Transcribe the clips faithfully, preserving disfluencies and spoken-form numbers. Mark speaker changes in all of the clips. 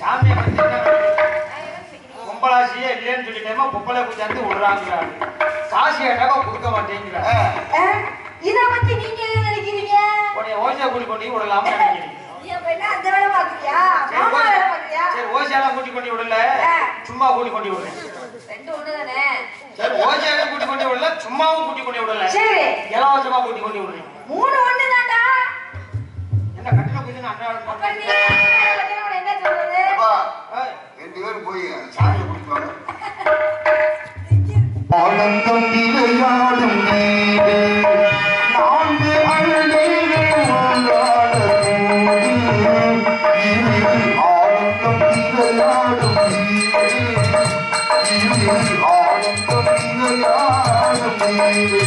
Speaker 1: சாமியை பத்தி பொம்பளாசியே இல்லைன்னு சொல்லிட்டேமா பொம்பளை குச்சாந்து விடுறாங்கிறாரு. காசு கேட்டாக்க கொடுக்க மாட்டேங்கிறாரு.
Speaker 2: இத பத்தி நீங்க என்ன நினைக்கிறீங்க?
Speaker 1: உடைய ஓசியா கூட்டி கொண்டு விடலாம்னு நினைக்கிறீங்க.
Speaker 2: அந்த வேலை பாக்குறியா? மாமா வேலை பாக்குறியா?
Speaker 1: சரி ஓசியாலாம் கூட்டி கொண்டு விடல, சும்மா கூட்டி கொண்டு விடுறேன்.
Speaker 2: ரெண்டு ஒண்ணுதானே.
Speaker 1: சரி ஓசியாவும் கூட்டி கொண்டு விடல, சும்மாவும் கூட்டி கொண்டு விடல.
Speaker 2: சரி
Speaker 1: இலவசமா கூட்டி கொண்டு விடுறேன்.
Speaker 2: மூணு ஒண்ணுதான்டா.
Speaker 1: என்ன கட்டில போய் நான் அண்ணா
Speaker 2: அப்ப நீ என்ன சொல்றது?
Speaker 3: ரெண்டு பேரும் போய் சாமியை குடிப்பாங்க.
Speaker 4: ஆனந்தம் விளையாடும் நீரே நான்கு அழகேகள் ஒன்றான ஆனந்தம் விளையாடும் நீரே ஆனந்தம் விளையாடும் நீரே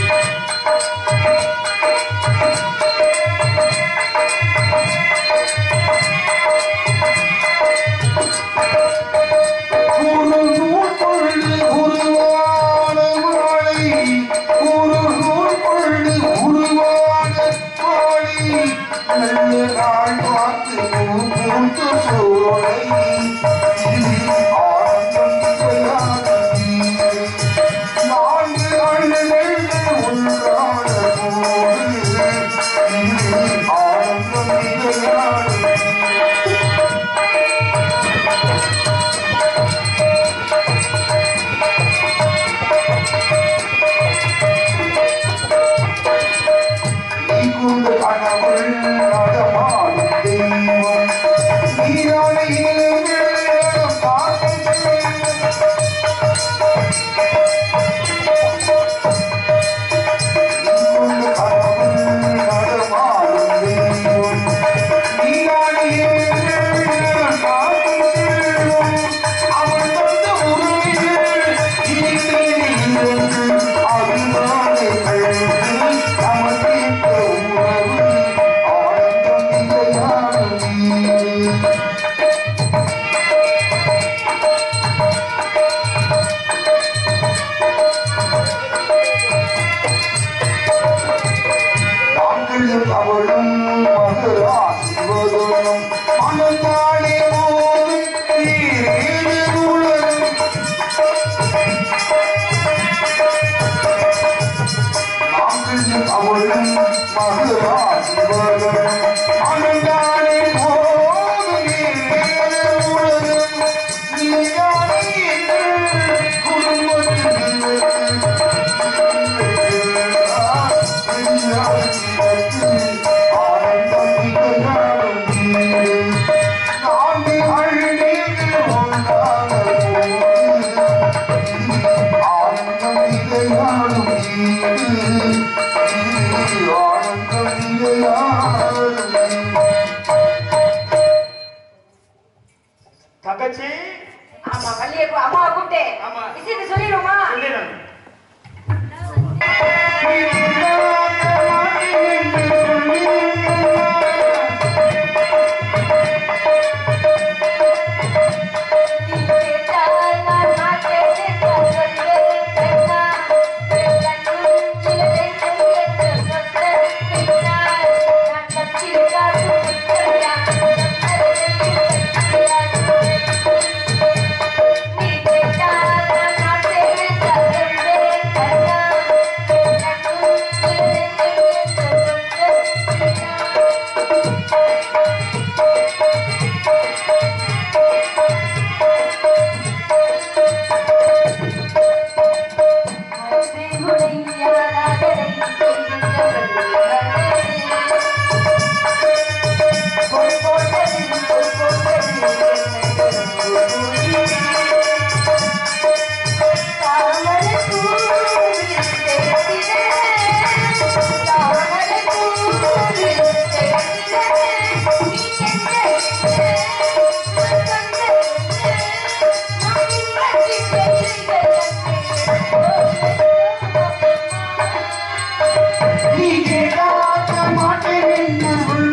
Speaker 1: தங்கச்சி
Speaker 2: ஆமா வள்ளியை அம்மாவை கூப்பிட்டு விஷயத்தை சொல்லிடுவோமா?
Speaker 1: சொல்லிடுறேன்.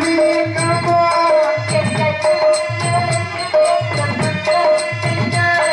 Speaker 2: Thank you.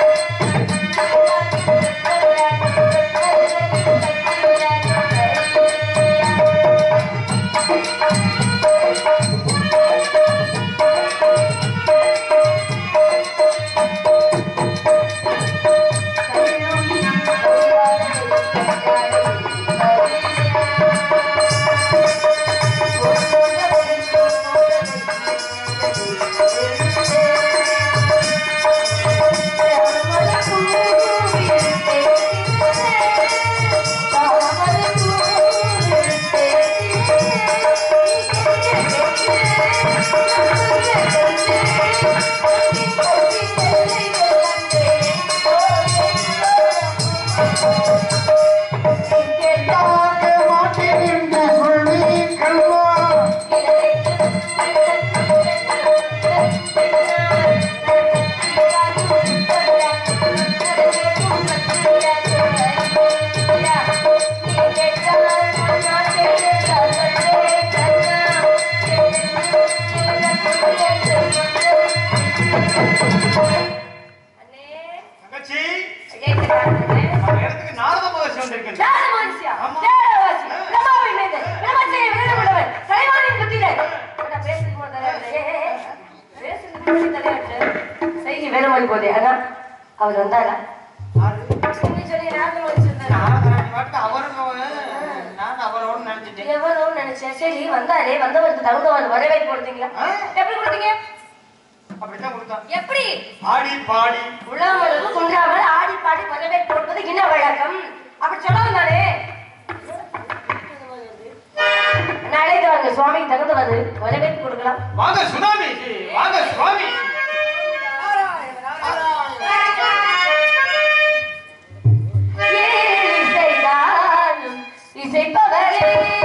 Speaker 2: அவர் வந்தாரா எவரோ நினைச்சேன். சரி வந்தாரே, வந்தவருக்கு தகுந்தவன் வரவேற்பு கொடுத்தீங்களா? எப்படி கொடுத்தீங்க? எப்படி?
Speaker 1: ஆடி பாடி
Speaker 2: உழாமலும் குன்றாமல் ஆடி பாடி வரவேற்பு கொடுப்பது என்ன வழக்கம்? அப்படி சொல்லவும் தானே அழைத்து வாங்க, சுவாமிக்கு தகுந்தவது வரவேற்பு கொடுக்கலாம்.
Speaker 1: வாங்க சுனாமி, வாங்க சுவாமி.
Speaker 2: இசைப்பவரே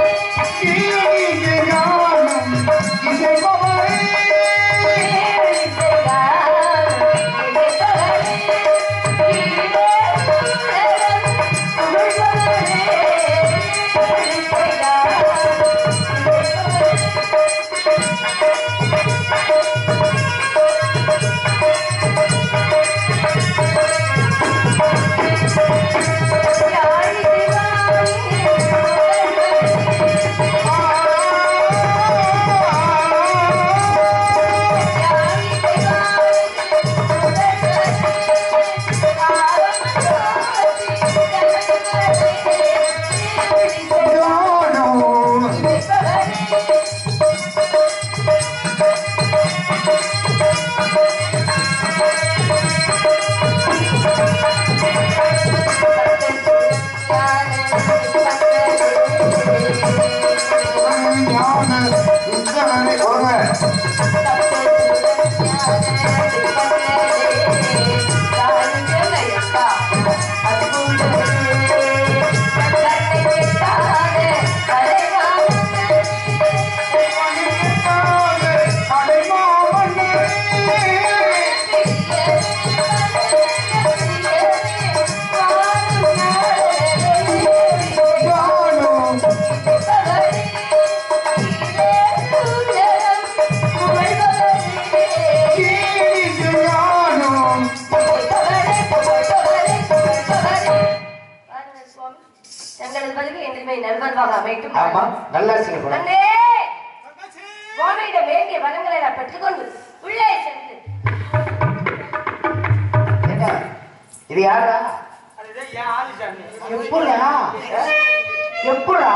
Speaker 2: வேண்டிய வரங்களை நான் பெற்றுக்கொண்டு உள்ளே சென்று
Speaker 5: இது யாரா? எப்படா எப்படா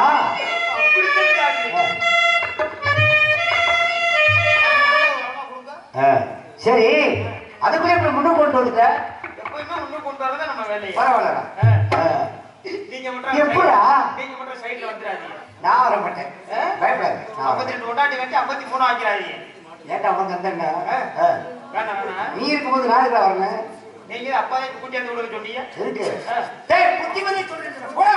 Speaker 5: சரி, அதுக்குள்ள இப்படி முன்னு கொண்டு வந்துட்ட.
Speaker 1: எப்பவுமே முன்னு கொண்டு வரதா நம்ம வேலை.
Speaker 5: பரவாயில்லடா.
Speaker 1: நீங்க மட்டும்
Speaker 5: எப்படா
Speaker 1: நீங்க மட்டும் சைடுல வந்துறாதீங்க.
Speaker 5: நான் வர மாட்டேன், பயப்படாத.
Speaker 1: ஐம்பத்தி ரெண்டு ஒண்டாட்டி வச்சு ஐம்பத்தி மூணு ஆக்கிறாதீங்க.
Speaker 5: ஏட்டா உனக்கு வந்தேன்னா
Speaker 1: வேணாம் வேணாம்.
Speaker 5: நீ இருக்கும்போது நான் இருக்கா வரேன்.
Speaker 1: நீங்க அப்பாவே கூட்டி வந்து விடுங்க சொன்னீங்க.
Speaker 5: இருக்கு. டேய் புத்திமதி சொல்றேன். போடா.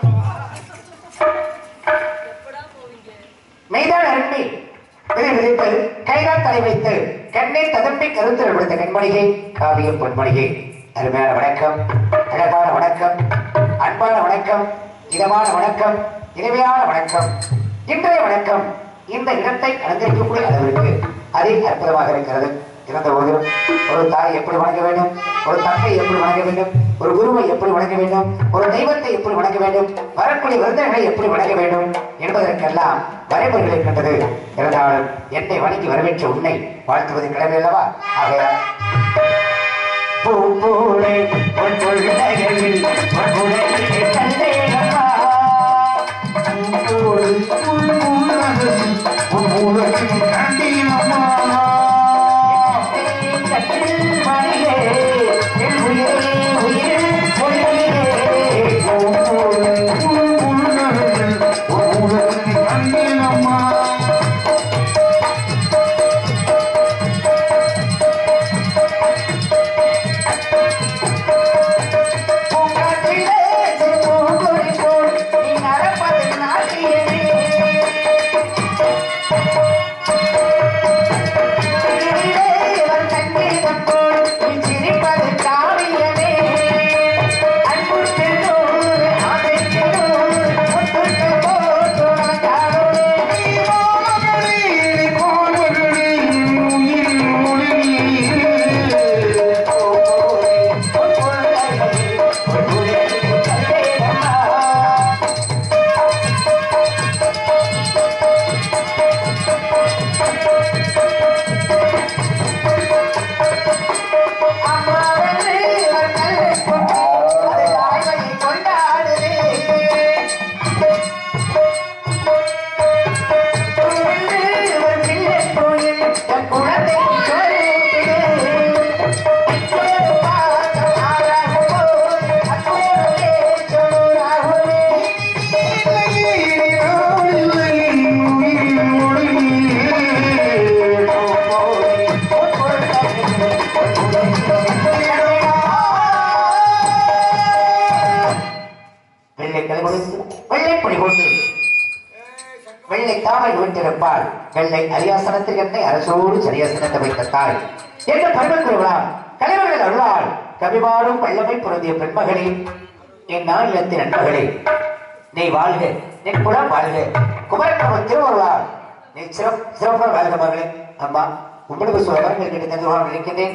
Speaker 5: மெய்தான் அருமை விதைத்து கைகால் தலை வைத்து கண்ணை ததம்பி கருத்தில் விடுத்த கண்மணிகை காவியம் பொன்மணிகை. அருமையான வணக்கம், அழகான வணக்கம், அன்பான வணக்கம், இதமான வணக்கம், இனிமையான வணக்கம். இன்றைய வணக்கம் இந்த இடத்தை அலங்கரிக்கக்கூடிய அளவிற்கு அதி அற்புதமாக இருக்கிறது. இறந்த போதிலும் ஒரு தாய் எப்படி வணங்க வேண்டும், ஒரு தந்தை எப்படி வணங்க வேண்டும், ஒரு குருவை எப்படி வணங்க வேண்டும், ஒரு தெய்வத்தை எப்படி வணங்க வேண்டும், வரக்கூடிய விருந்தர்களை எப்படி வணங்க வேண்டும் என்பதற்கெல்லாம் வரைமுறைகள் இருக்கின்றது. இருந்தாலும் என்னை வணங்கி வரவேற்ற உன்னை வாழ்த்துவது கிளம்பி அல்லவா? ஆகையால் பூப்போலே பொன்னுலகில் பொன்னுலகில் தந்தையம்மா பூப்போலே பொன்னுலகில் பொன்னுலகில் தந்தையம்மா கட்டில் மணியே என் உயிரே உயிரே உயிரே பூப்போலே பொன்னுலகில் பொன்னுலகில் தந்தையம்மா வெள்ளை கலை கொடுத்து வெள்ளை பொடி கொண்டு வெள்ளை தாமை விட்டிருப்பாள் வெள்ளை அரியாசனத்தில் என்னை அரசோடு சரியாசனத்தை வைத்த தாய் என்று பருவக்குருவலாம் கலைவர்கள் அருளாள் கவிவாடும் வல்லமை பொருந்திய பெண்மகளே என் நாளிலத்தின் நண்பர்களே நீ வாழ்க என் குலம் வாழ்க குமரன் திருவருளாள் நீ சிறப்பு சிறப்பாக வாழ்க மகளே அம்மா உங்களுக்கு சில வரங்கள் கிட்ட தந்துவாக நினைக்கின்றேன்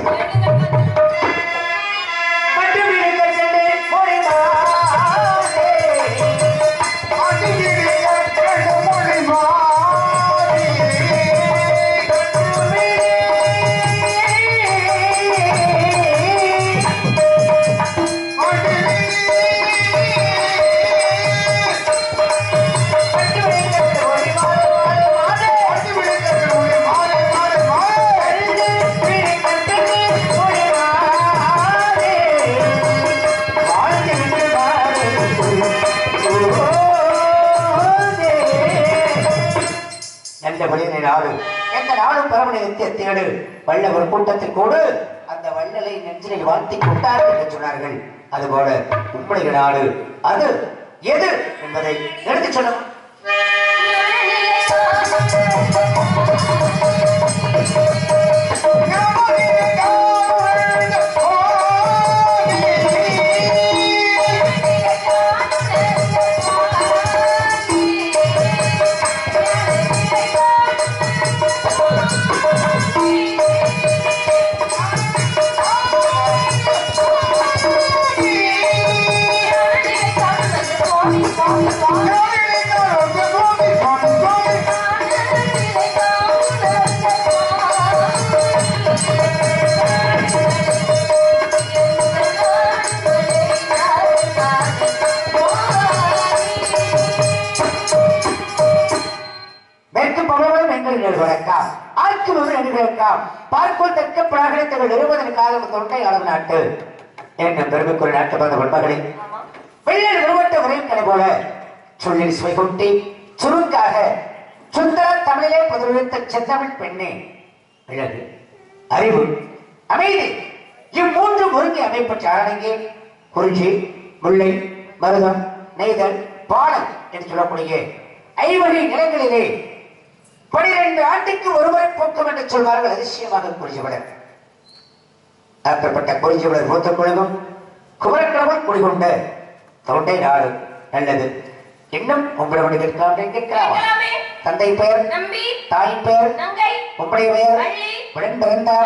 Speaker 5: தேடு வல்ல ஒரு கூட்டத்தில் கூடு அந்த வள்ளலை நெஞ்சில் வாழ்த்தி கொண்டார் என்று சொன்னார்கள். அதுபோல உம்முடைய நாடு அது எது என்பதை எடுத்து சொல்லும். பார்க்கோல் தக்க பிராகணித்தங்கள் நிறுவதற்காக தொண்டை அளவு நாட்டு என்ன பெருமைக்குரிய நாட்டு பந்த பண்பகளே வெள்ளை நிறுவட்ட உரைக்கடை போல சொல்லில் சுவை கொட்டி சுருக்காக சுந்தர தமிழிலே புதுவித்த செந்தமிழ் பெண்ணே அழகு அறிவு அமைதி இம்மூன்று ஒருங்கி அமைப்பற்ற அரங்கே குறிஞ்சி முல்லை மருதம் நெய்தல் பாடல் என்று சொல்லக்கூடிய ஐவகை நிலங்களிலே பனிரெண்டு ஆண்டுக்கு ஒருவரை போக்கும் என்று சொல்வார்கள். அதிசயமாக குறிஞ்சிவிடர் அப்பேற்பட்ட குறிஞ்சிவிடர் மூத்த குழுவும் குமரக்கிழவர் குடிகொண்ட தொண்டை நாடு நல்லது. இன்னும் உங்களுடைய கேட்கலாம். தந்தை பெயர், தாய் பெயர், உங்களுடைய பெயர், உடன் பிறந்தார்,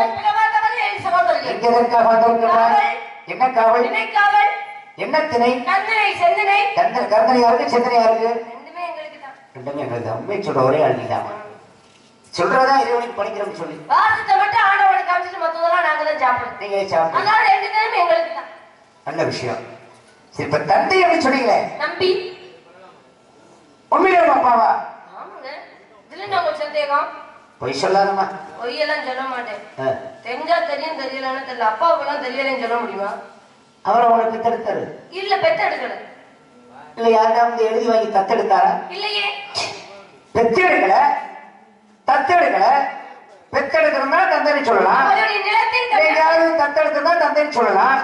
Speaker 5: எங்கதற்காக வந்திருக்கிறார், என்ன காவல், என்ன திணை, கந்தனை கர்ந்தனை யாருக்கு, சிந்தனை யாருக்கு? ரெண்டுமே எங்களுக்கு அம்மை சொல்ற ஒரே அழகிதான் சொல்றதா இறைவனுக்கு படிக்கிறோம்னு சொல்லி
Speaker 2: வாசத்தை மட்டும் ஆண்டவனுக்கு காமிச்சிட்டு மத்ததெல்லாம் நாங்க தான் சாப்பிடுறோம்.
Speaker 5: நீங்க சாப்பிடுங்க.
Speaker 2: அதனால ரெண்டு பேரும் எங்களுக்கு தான்.
Speaker 5: நல்ல விஷயம். சரி, இப்ப தந்தை எப்படி சொன்னீங்களே
Speaker 2: நம்பி
Speaker 5: உண்மையிலே அப்பாவா?
Speaker 2: ஆமாங்க. இதுல நான் ஒரு சந்தேகம்.
Speaker 5: பொய் சொல்லாதம்மா.
Speaker 2: பொய்யெல்லாம் சொல்ல மாட்டேன். தெரிஞ்சா தெரியும், தெரியலன்னு தெரியல. அப்பாவுக்கெல்லாம் தெரியலன்னு சொல்ல முடியுமா?
Speaker 5: அவரை உனக்கு பெத்தெடுத்தாரு?
Speaker 2: இல்ல, பெத்தெடுக்கல.
Speaker 5: இல்ல, யாருக்காவது எழுதி வாங்கி தத்தெடுத்தாரா?
Speaker 2: இல்லையே.
Speaker 5: பெத்தெடுக்கல, தத்தெடுக்கல. பெத்தெடுக்கிறதா தந்தைன்னு சொல்லலாம், தத்தெடுக்கிறதா தந்தைன்னு சொல்லலாம்.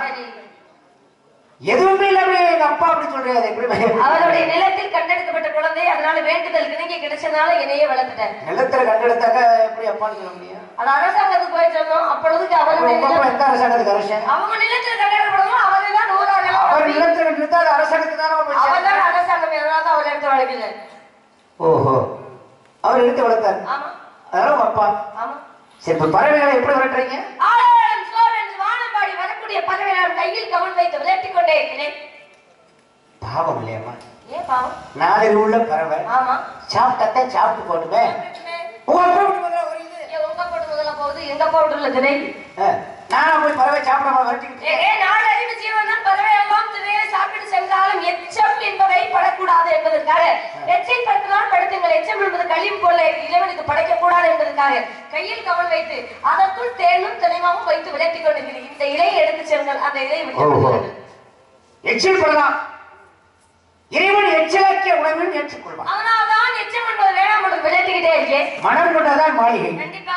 Speaker 5: எதுவுமே இல்லாம எங்க அப்பா அப்படி சொல்றாரு.
Speaker 2: அவருடைய நிலத்தில் கண்டெடுக்கப்பட்ட குழந்தை, அதனால வேண்டுதல் கிணங்கி கிடைச்சதுனால என்னையே வளர்த்துட்டாரு.
Speaker 5: நிலத்துல கண்டெடுத்தாக்க எப்படி அப்பான்னு சொல்ல முடியும்?
Speaker 2: அது அரசாங்கத்துக்கு போய் சொன்னோம். அப்பொழுதுக்கு அவருடைய
Speaker 5: எந்த அரசாங்கத்துக்கு அரசன்?
Speaker 2: அவங்க நிலத்தில் கண்டெடுக்கப்படணும். அவரை தான் நூறாக
Speaker 5: அவர் நிலத்தில் கண்டெடுத்தா அது அரசாங்கத்துக்கு தானே.
Speaker 2: அவர் தான் அரசாங்கம், அதனால தான் அவர் எடுத்து வளர்க்கிறார்.
Speaker 5: ஓஹோ, அவர் எடுத்து வளர்த்தாரு.
Speaker 2: ஆமா,
Speaker 5: அதெல்லாம் அப்பா.
Speaker 2: ஆமா.
Speaker 5: சரி, இப்ப பறவைகளை எப்படி விரட்டுறீங்க?
Speaker 2: ஆழம் சோர் என்று வானம்பாடி வரக்கூடிய பறவைகள் கையில் கவன் வைத்து விரட்டிக் கொண்டே இருக்கிறேன்.
Speaker 5: பாவம் இல்லையம்மா?
Speaker 2: ஏன் பாவம்?
Speaker 5: நாளில் உள்ள பறவை.
Speaker 2: ஆமா,
Speaker 5: சாப்பிட்டா சாப்பிட்டு போட்டுமே. உங்க அப்பா விட்டு முதல்ல ஒரு இது.
Speaker 2: ஏன் உங்க போட்டு முதல்ல போகுது, எங்க அப்பா விட்டுல திணை?
Speaker 5: நானா போய் பறவை சாப்பிடாம விரட்டிக்கிட்டு?
Speaker 2: ஏ நாடு அறிவு ஜீவன் தான். பறவை எல்லாம் திணையை சாப்பிட்டு சென்றாலும் எச்சம் என்பதை படக்கூடாது என்பதற்காக எச்சில் படுத்தினால் படுத்துங்கள், எச்சம் என்பது கழிவு போல இறைவனுக்கு படைக்கக்கூடாது என்பதற்காக கையில் கவன் வைத்து அதற்குள் தேனும் திணைமாவும் வைத்து விரட்டிக் கொண்டிருக்கிறேன். இந்த இலையை எடுத்து செல்லுங்கள், அந்த இலையை விட்டு
Speaker 5: எச்சில் படலாம். இறைவன் எச்சலாக்கிய உணவையும் ஏற்றுக்கொள்வான்.
Speaker 2: அதனால்தான் எச்சம் என்பது வேளாண் மட்டும் விளையாட்டுக்கிட்டே இருக்கேன்.
Speaker 5: மனம் கொண்டதான் மாளிகை.
Speaker 2: கண்டிப்பா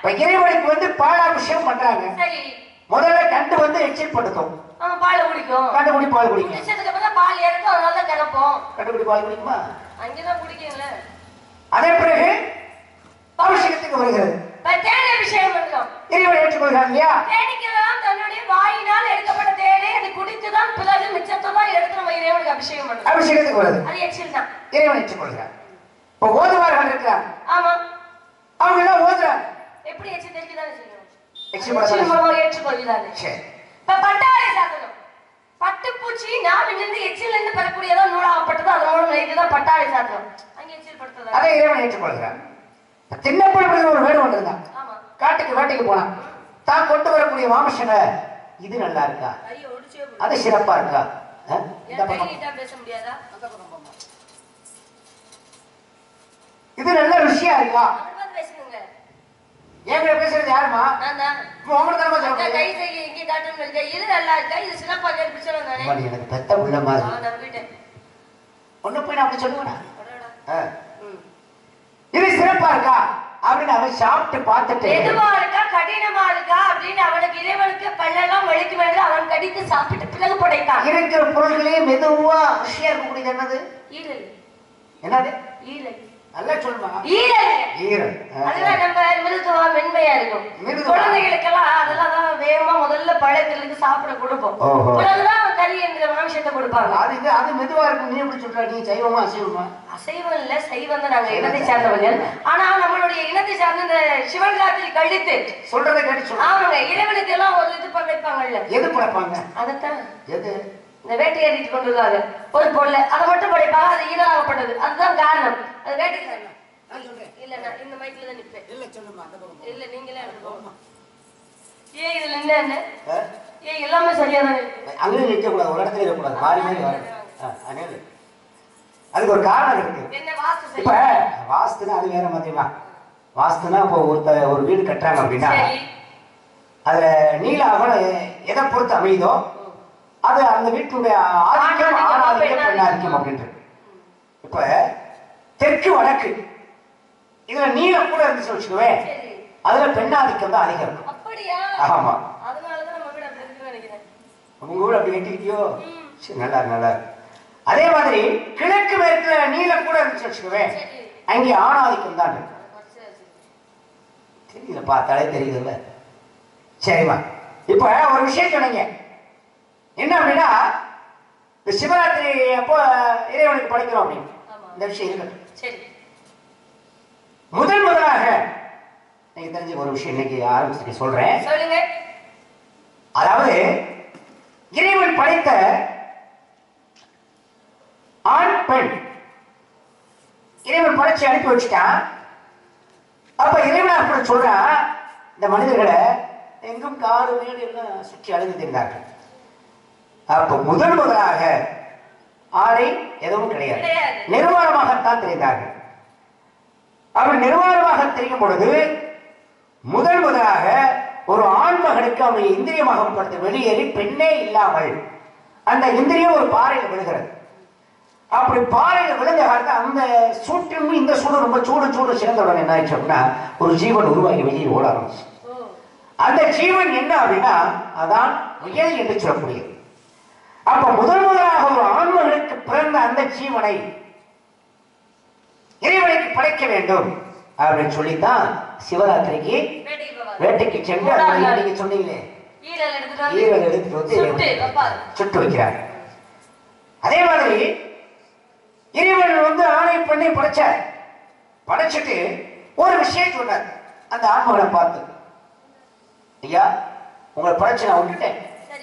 Speaker 5: இப்ப இறைவனுக்கு வந்து பாலாபிஷேகம் பண்றாங்க.
Speaker 2: சரி.
Speaker 5: முதல்ல கண்டு வந்து எச்சில் படுத்தும்.
Speaker 2: ஆமா, பால் குடிக்கும்.
Speaker 5: கண்டுபிடி பால் குடிக்கும்.
Speaker 2: குடிச்சதுக்கு அப்புறம் பால் இறக்கும், அதனால தான் கறப்போம்.
Speaker 5: கண்டுபிடி பால் குடிக்குமா?
Speaker 2: அங்கதான் குடிக்கீங்களே.
Speaker 5: அதன் பிறகு அபிஷேகத்துக்கு வருகிறது.
Speaker 2: தேனை அபிஷேகம் பண்றோம்.
Speaker 5: இறைவன் ஏற்றுக்கொள்கிறான் இல்லையா?
Speaker 2: தேனிக்கெல்லாம் தன்னுடைய வாயினால் எடுக்கப்பட்ட தேனை அது குடித்துதான் பிறகு மிச்சத்தை தான் எடுத்து நம்ம இறைவனுக்கு அபிஷேகம் பண்றோம்.
Speaker 5: அபிஷேகத்துக்கு வருது.
Speaker 2: அது எச்சில் தான்.
Speaker 5: இறைவன் ஏற்றுக்கொள்கிறான். இப்ப ஓதுவார்கள் இருக்கிறாங்க.
Speaker 2: ஆமா.
Speaker 5: அவங்க எல்லாம் ஓதுறாங்க.
Speaker 2: எப்படி எச்சில் தெரிஞ்சுதானே செய்யணும்.
Speaker 5: எச்சில் மூலமா
Speaker 2: ஏற்றுக்கொள்கிறாங்க.
Speaker 5: சரி.
Speaker 2: இப்ப பட்டாடை சாத்தணும். பட்டுப்பூச்சி நாவிலிருந்து எச்சிலிருந்து பெறக்கூடியதான் நூலாகப்பட்டது. அதனோட நைட்டுதான் பட்டாடை சாத்தணும். அங்க எச்சில் படுத்தது.
Speaker 5: அதை இறைவன் ஏற்றுக்கொள்கிறான். திண்ணப்பள்ளி ஒரு வேடு ஒன்று இருந்தான்.
Speaker 2: ஆமா. காட்டுக்கு
Speaker 5: வேட்டைக்கு போனான். தான் கொண்டு வரக்கூடிய மாமிசனை இது நல்லா இருக்கா, அது சிறப்பா இருக்கா,
Speaker 2: பேச முடியாதா,
Speaker 5: இது நல்ல ருசியா இருக்கா,
Speaker 2: பேசுங்க.
Speaker 5: ஏங்க பேசுறது யாருமா?
Speaker 2: கை செய்ய இங்கே காட்டும் இருக்க. இது நல்லா இருக்கா, இது சிறப்பா கேட்டு
Speaker 5: எனக்கு பெத்த உள்ள மாதிரி ஒண்ணு போய் நான் அப்படி சொல்லுவேன். இது சிறப்பா இருக்கா அப்படின்னு அவன் சாப்பிட்டு பார்த்துட்டு
Speaker 2: மெதுவா இருக்கா கடினமா இருக்கா அப்படின்னு அவனுக்கு இறைவனுக்கு பல்லெல்லாம் வலிக்கும் என்று அவன் கடித்து சாப்பிட்டு பிறகு படைத்தான்.
Speaker 5: இருக்கிற பொருள்களே மெதுவா ருசியா இருக்கக்கூடியது என்னது?
Speaker 2: ஈரல்.
Speaker 5: என்னது?
Speaker 2: ஈரல்.
Speaker 5: நல்லா சொல்லுமா?
Speaker 2: ஈரல்.
Speaker 5: ஈரல்.
Speaker 2: அதெல்லாம் நம்ம மிருதுவா மென்மையா இருக்கும். குழந்தைகளுக்கெல்லாம் அதெல்லாம் தான் வேகமா முதல்ல பழங்களுக்கு சாப்பிட கொடுப்போம். பிறகுதான் கறி என்கிற மாமிசத்தை கொடுப்பாங்க.
Speaker 5: அது அது மெதுவா இருக்கும். நீ எப்படி சொல்ற? நீ சைவமா அசைவமா?
Speaker 2: அசைவம் இல்ல, சைவம் தான். நாங்க இனத்தை சார்ந்தவர்கள். ஆனா நம்மளுடைய இனத்தை சார்ந்த இந்த சிவன் ராத்திரி கழித்து
Speaker 5: சொல்றதை கேட்டு சொல்லுங்க.
Speaker 2: ஆமாங்க. இறைவனுக்கு எல்லாம் ஒரு இது படைப்பாங்கல்ல.
Speaker 5: எது படைப்பாங்க?
Speaker 2: அதத்தான்
Speaker 5: எது
Speaker 2: இந்த வேட்டையாடிட்டு கொண்டு வருவாங்க ஒரு பொருளை, அதை மட்டும் படைப்பாங்க. அது ஈரலாகப்பட்டது. அதுதான் காரணம். அது வேட்டைக்கு இல்ல. நான் இந்த மைக்ல தான் நிப்பேன். இல்ல சொல்லுமா, அந்த பக்கம் இல்ல, நீங்களே அனுப்புங்க. ஏன் இதுல என்ன என்ன ஏன் எல்லாமே சரியா தான் இருக்கு.
Speaker 5: அங்கேயும் நிற்க கூடாது, ஒரு இடத்துல இருக்கக்கூடாது, மாறி மாறி வரும். அதுக்கு ஒரு காரணம் இருக்கு.
Speaker 2: என்ன வாஸ்து?
Speaker 5: இப்ப வாஸ்துனா அது வேற மாதிரிமா. வாஸ்துனா இப்போ ஒருத்த ஒரு வீடு கட்டுறாங்க அப்படின்னா அதுல நீல அகலம் எதை பொறுத்து அமையுதோ அது அந்த வீட்டுடைய ஆதிக்கம் ஆணாதிக்கம் பெண்ணாதிக்கம் அப்படின்றது. இப்ப தெற்கு வடக்கு இதுல நீளம் கூட இருந்துச்சு வச்சுக்குவேன், அதுல பெண்ணாதிக்கம் தான் அதிகம் இருக்கும்.
Speaker 2: அப்படியா?
Speaker 5: ஆமா.
Speaker 2: அதனாலதான் நம்ம வீடு அப்படி இருக்குன்னு நினைக்கிறேன்.
Speaker 5: உங்க வீடு அப்படி கட்டிருக்கியோ? சரி, நல்லா நல்லா. அதே மாதிரி கிழக்கு மேற்குல நீளம் கூட இருந்துச்சு வச்சுக்குவேன், அங்கே ஆணாதிக்கம் தான் இருக்கு. தெரியல, பார்த்தாலே தெரியுதுல்ல. சரிம்மா, இப்ப ஒரு விஷயம் சொன்னீங்க என்ன அப்படின்னா இந்த சிவராத்திரி அப்போ இறைவனுக்கு படைக்கிறோம் அப்படின்னு. இந்த விஷயம் இருக்கட்டும்.
Speaker 2: சரி.
Speaker 5: முதல் முதலாக நீங்க தெரிஞ்ச ஒரு விஷயம் இன்னைக்கு ஆரம்பிச்சு சொல்றேன்.
Speaker 2: சொல்லுங்க.
Speaker 5: அதாவது இறைவன் படைத்த ஆண் பெண் இறைவன் படைச்சு அனுப்பி வச்சுட்டான். அப்ப இறைவன் கூட சொல்றான், இந்த மனிதர்களை எங்கும் காடு மேடு எல்லாம் சுற்றி அழுது தின்றார்கள். அப்ப முதல் முதலாக ஆடை எதுவும் கிடையாது, நிர்வாணமாகத்தான் தெரிந்தார்கள். அவர் நிர்வாணமாக தெரியும் பொழுது முதல் முதலாக ஒரு ஆண்மகனுக்கு அவருடைய இந்திரியமாகப்படுத்த வெளியேறி பெண்ணே இல்லாமல் அந்த இந்திரியம் ஒரு பாறையில் விழுகிறது. அப்படி பாறையில் விழுந்த காலத்தில் அந்த சூட்டிலும் இந்த சூடு ரொம்ப சூடு சூடு சேர்ந்தவுடன் என்ன ஆயிடுச்சு அப்படின்னா ஒரு ஜீவன் உருவாகி வெளியே ஓட ஆரம்பிச்சு. அந்த ஜீவன் என்ன அப்படின்னா அதான் முயல் என்று சொல்லக்கூடியது. அப்ப முதல் முதலாக ஒரு ஆண்மகனுக்கு பிறந்த அந்த ஜீவனை இறைவனுக்கு படைக்க வேண்டும் அப்படின்னு சொல்லித்தான் சிவராத்திரிக்கு வேட்டைக்கு சென்று நீங்க சொன்னீங்களே ஈரல் எடுத்துட்டு வந்து சுட்டு வைக்கிறார். அதே மாதிரி இறைவன் வந்து ஆணை பண்ணி படைச்சார். படைச்சிட்டு ஒரு விஷயம் சொன்னார் அந்த ஆண்மகனை பார்த்து, ஐயா உங்களை படைச்சு நான் விட்டுட்டேன்,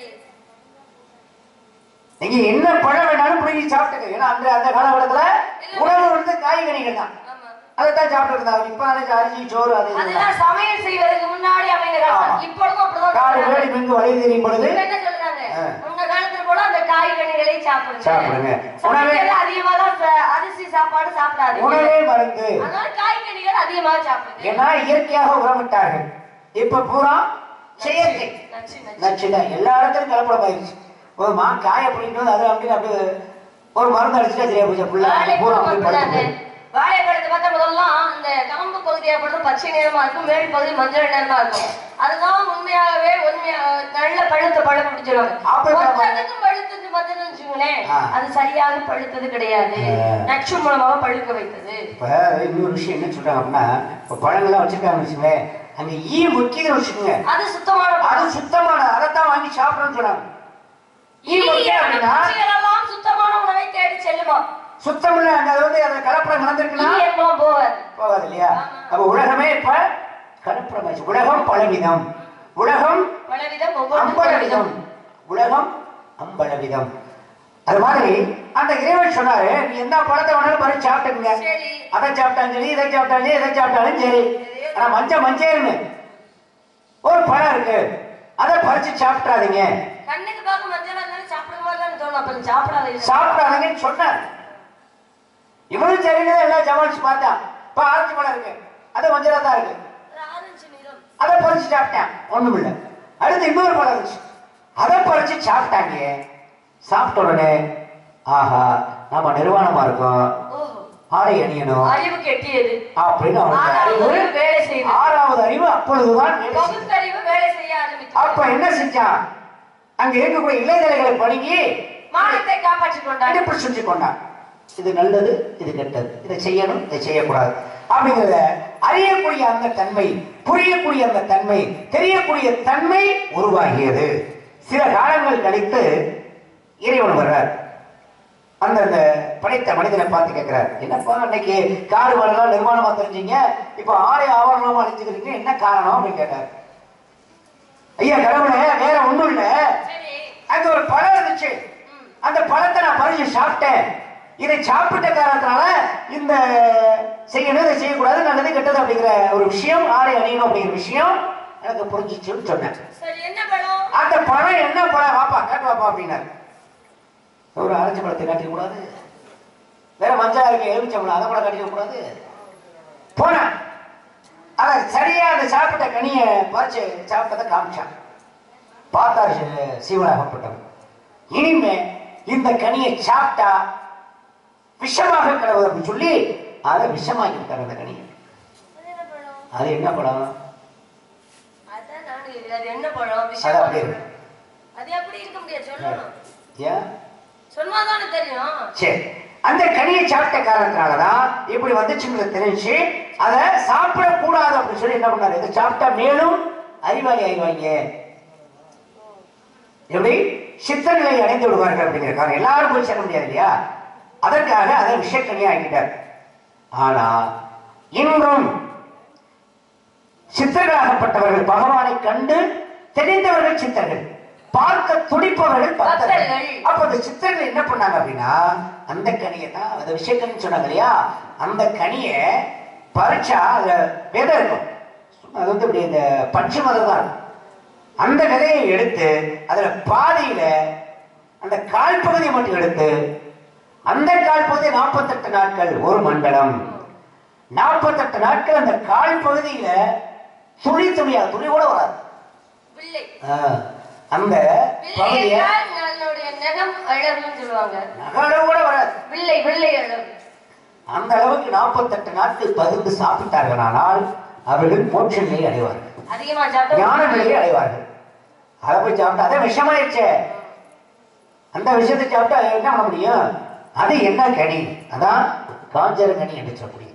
Speaker 5: நீங்க என்ன பழம் வேணாலும் பிடிங்கி சாப்பிட்டுங்க. ஏன்னா அந்த அந்த காலகட்டத்துல உணவு வந்து காய்கறிகள் தான், அதைத்தான் சாப்பிட்டு இருந்தாங்க. இப்ப அரிசி சோறு அது
Speaker 2: சமையல் செய்வதற்கு முன்னாடி
Speaker 5: காடு வேடி மிங்கு வழி தெரியும் பொழுது
Speaker 2: உங்க காலத்துல கூட அந்த காய்கறிகளை சாப்பிடுங்க
Speaker 5: சாப்பிடுங்க.
Speaker 2: உணவே அதிகமா அரிசி சாப்பாடு சாப்பிடாது,
Speaker 5: உணவே மருந்து,
Speaker 2: அதனால காய்கறிகள் அதிகமாக சாப்பிடுங்க.
Speaker 5: ஏன்னா இயற்கையாக உரமிட்டார்கள். இப்ப பூரா செயற்கை நச்சுனா எல்லா இடத்துலயும் கலப்படம் ஆயிடுச்சு. ஒரு மா காய பிடிக்கும் அது அப்படின்னு அப்படி ஒரு மருந்து அடிச்சுட்டா சரியா போச்சு.
Speaker 2: வாழைப்பழத்தை பார்த்தா முதல்லாம் அந்த காம்பு பகுதியா மட்டும் பச்சை நிறமா இருக்கும், மேல் பகுதி மஞ்சள் நிறமா இருக்கும். அதுதான் உண்மையாகவே உண்மையா நல்ல பழுத்த பழம் பிடிச்சிருவாங்க. மொத்தத்துக்கும் பழுத்தது மஞ்சள் வச்சுங்களேன், அது சரியாக பழுத்தது கிடையாது, நச்சு மூலமாக பழுக்க வைத்தது.
Speaker 5: இப்ப இன்னொரு விஷயம் என்ன சொல்றாங்க அப்படின்னா, இப்ப பழங்கள்லாம் வச்சிருக்காங்க வச்சுக்கோங்க, அங்க ஈ முக்கியம் வச்சுக்கோங்க, அது சுத்தமான அது சுத்தமான அதைத்தான் வாங்கி சாப்பிடணும்னு சொல்றாங்க. ஈ முக்கியம் அப்படின்னா
Speaker 2: சுத்தமான உணவை தேடி செல்லுமா,
Speaker 5: சுத்தம் இல்ல அங்க அது வந்து அந்த கலப்படம் நடந்திருக்குன்னா
Speaker 2: போகாது
Speaker 5: போகாது இல்லையா? அப்ப உலகமே இப்ப கலப்படம் ஆச்சு. உலகம் பலவிதம், உலகம்
Speaker 2: பலவிதம்,
Speaker 5: அம்பலவிதம், உலகம் அம்பலவிதம். அது மாதிரி அந்த இறைவன் சொன்னாரு, நீ என்ன பழத்தை வேணாலும் பறிச்சு சாப்பிட்டுங்க, அதை சாப்பிட்டாலும் சரி, இதை சாப்பிட்டாலும் சரி, எதை சாப்பிட்டாலும் சரி, ஆனா மஞ்ச மஞ்சேன்னு ஒரு பழம் இருக்கு, அதை பறிச்சு சாப்பிட்டாதீங்க.
Speaker 2: கண்ணுக்கு பார்க்க மஞ்சள் இருந்தாலும் சாப்பிடுவாங்கன்னு தோணும், அப்ப சாப்பிடாதீங்க
Speaker 5: சாப்பிடாதீங்கன்னு சொன்னார். இவனும் சரின்னு எல்லாம் சமாளிச்சு பார்த்தான். இப்ப ஆரஞ்சு பழம் இருக்கு, அது மஞ்சளா தான் இருக்கு, அதை பறிச்சு சாப்பிட்டேன், ஒண்ணும் இல்லை. அடுத்து இன்னொரு பழம் இருந்துச்சு, அதை பறிச்சு சாப்பிட்டாங்க. சாப்பிட்ட உடனே ஆஹா நாம நிர்வாணமா இருக்கோம், ஆடை அணியணும்,
Speaker 2: அறிவு கெட்டியது
Speaker 5: அப்படின்னு அவனுக்கு அறிவு
Speaker 2: வேலை செய்யுது.
Speaker 5: ஆறாவது அறிவு அப்பொழுதுதான்
Speaker 2: வேலை செய்ய ஆரம்பித்து.
Speaker 5: அப்ப என்ன செஞ்சான், அங்க இருக்கக்கூடிய இளைஞர்களை பணிங்கி
Speaker 2: மானத்தை காப்பாற்றிக் கொண்டான்,
Speaker 5: எப்படி செஞ்சு கொண்டான். இது நல்லது, இது கெட்டது, இதை செய்யணும், இதை செய்யக்கூடாது அப்படிங்கிறத அறியக்கூடிய அந்த தன்மை, புரியக்கூடிய அந்த தன்மை, தெரியக்கூடிய தன்மை உருவாகியது. சில காலங்கள் கழித்து இறைவன் வர்றார். அந்த அந்த படைத்த மனிதனை பார்த்து கேட்கிறார், என்னப்பா அன்னைக்கு காடு வாழலாம் நிர்மாணமா தெரிஞ்சீங்க, இப்ப ஆடை ஆவரணமா அழிஞ்சுக்கிறீங்க, என்ன காரணம் அப்படின்னு கேட்டார். ஐயா கடவுளே, வேற ஒண்ணும் இல்ல, அங்க ஒரு பழம் இருந்துச்சு, அந்த பழத்தை நான் பறிச்சு சாப்பிட்டேன், இதை சாப்பிட்ட காரணத்தினால இந்த செய்யணும், இதை செய்யக்கூடாது, நல்லது கெட்டது அப்படிங்கிற ஒரு விஷயம், ஆடை அணியணும் அப்படிங்கிற விஷயம் எனக்கு புரிஞ்சிச்சுன்னு சொன்னேன். அந்த பழம் என்ன பழம், வாப்பா காட்டு வாப்பா அப்படின்னாரு. ஒரு ஆரஞ்சு பழத்தை காட்டிக்க கூடாது, வேற மஞ்சள் இருக்கு எலுமிச்சம்பழம், அதை கூட காட்டிக்க கூடாது. போன அத சரியா அந்த சாப்பிட்ட கனியை பறிச்சு சாப்பிட்டதை காமிச்சான். பார்த்தாரு சீவனாகப்பட்டவன், இனிமே இந்த கனியை சாப்பிட்டா விஷமாக கிடவுது அப்படின்னு சொல்லி அதை விஷமாக்கி விட்டார் அந்த கனியை. அது என்ன பழம்,
Speaker 2: அது என்ன பழம்,
Speaker 5: அது அப்படி இருக்கு.
Speaker 2: அது எப்படி இருக்க முடியாது, சொல்லணும்,
Speaker 5: ஏன்
Speaker 2: சொன்னாதானே தெரியும்.
Speaker 5: சரி, அந்த கனியை சாப்பிட்ட காரணத்தினாலதான் இப்படி வந்துச்சுங்கிறது தெரிஞ்சு அதை சாப்பிடக்கூடாது அப்படின்னு சொல்லி என்ன பண்ணாரு, இதை சாப்பிட்டா மேலும் அறிவாளி ஆயிடுவாங்க, எப்படி சித்தநிலை அடைந்து விடுவார்கள் அப்படிங்கிற காரணம், எல்லாரும் போய் சேர முடியாது இல்லையா, அதற்காக அதை விஷக்கனியா ஆகிட்டார். ஆனா இன்றும் சித்தர்களாகப்பட்டவர்கள் பகவானை கண்டு தெரிந்தவர்கள் சித்தர்கள், பார்க்க துடிப்பவர்கள் பக்தர்கள். அப்ப அந்த சித்தர்கள் என்ன பண்ணாங்க அப்படின்னா, அந்த கனியை தான் அந்த விஷயக்கனி சொன்னாங்க இல்லையா, அந்த கனியை பறிச்சா அதுல விதை இருக்கும், அது வந்து இப்படி இந்த பஞ்சு மதம் தான், அந்த விதையை எடுத்து அதுல பாதியில அந்த கால் பகுதியை மட்டும் எடுத்து, அந்த கால் பகுதி நாற்பத்தெட்டு நாட்கள் ஒரு மண்டலம், நாற்பத்தெட்டு நாட்கள் அந்த கால் பகுதியில துளி துளியா துளி கூட வராது, அந்த பகுதியை நகரம் கூட வராது, அந்த அளவுக்கு நாற்பத்தெட்டு நாட்கள் பகிர்ந்து சாப்பிட்டார்களானால் அவர்கள் மோட்ச நிலையை அடைவார்கள், ஞான நிலையை அடைவார்கள். அதை போய் சாப்பிட்டா அதை விஷமாயிடுச்சே, அந்த விஷயத்தை சாப்பிட்டா என்ன பண்ண முடியும், அது என்ன கனி, அதான் காஞ்சர கனி என்று சொல்லக்கூடிய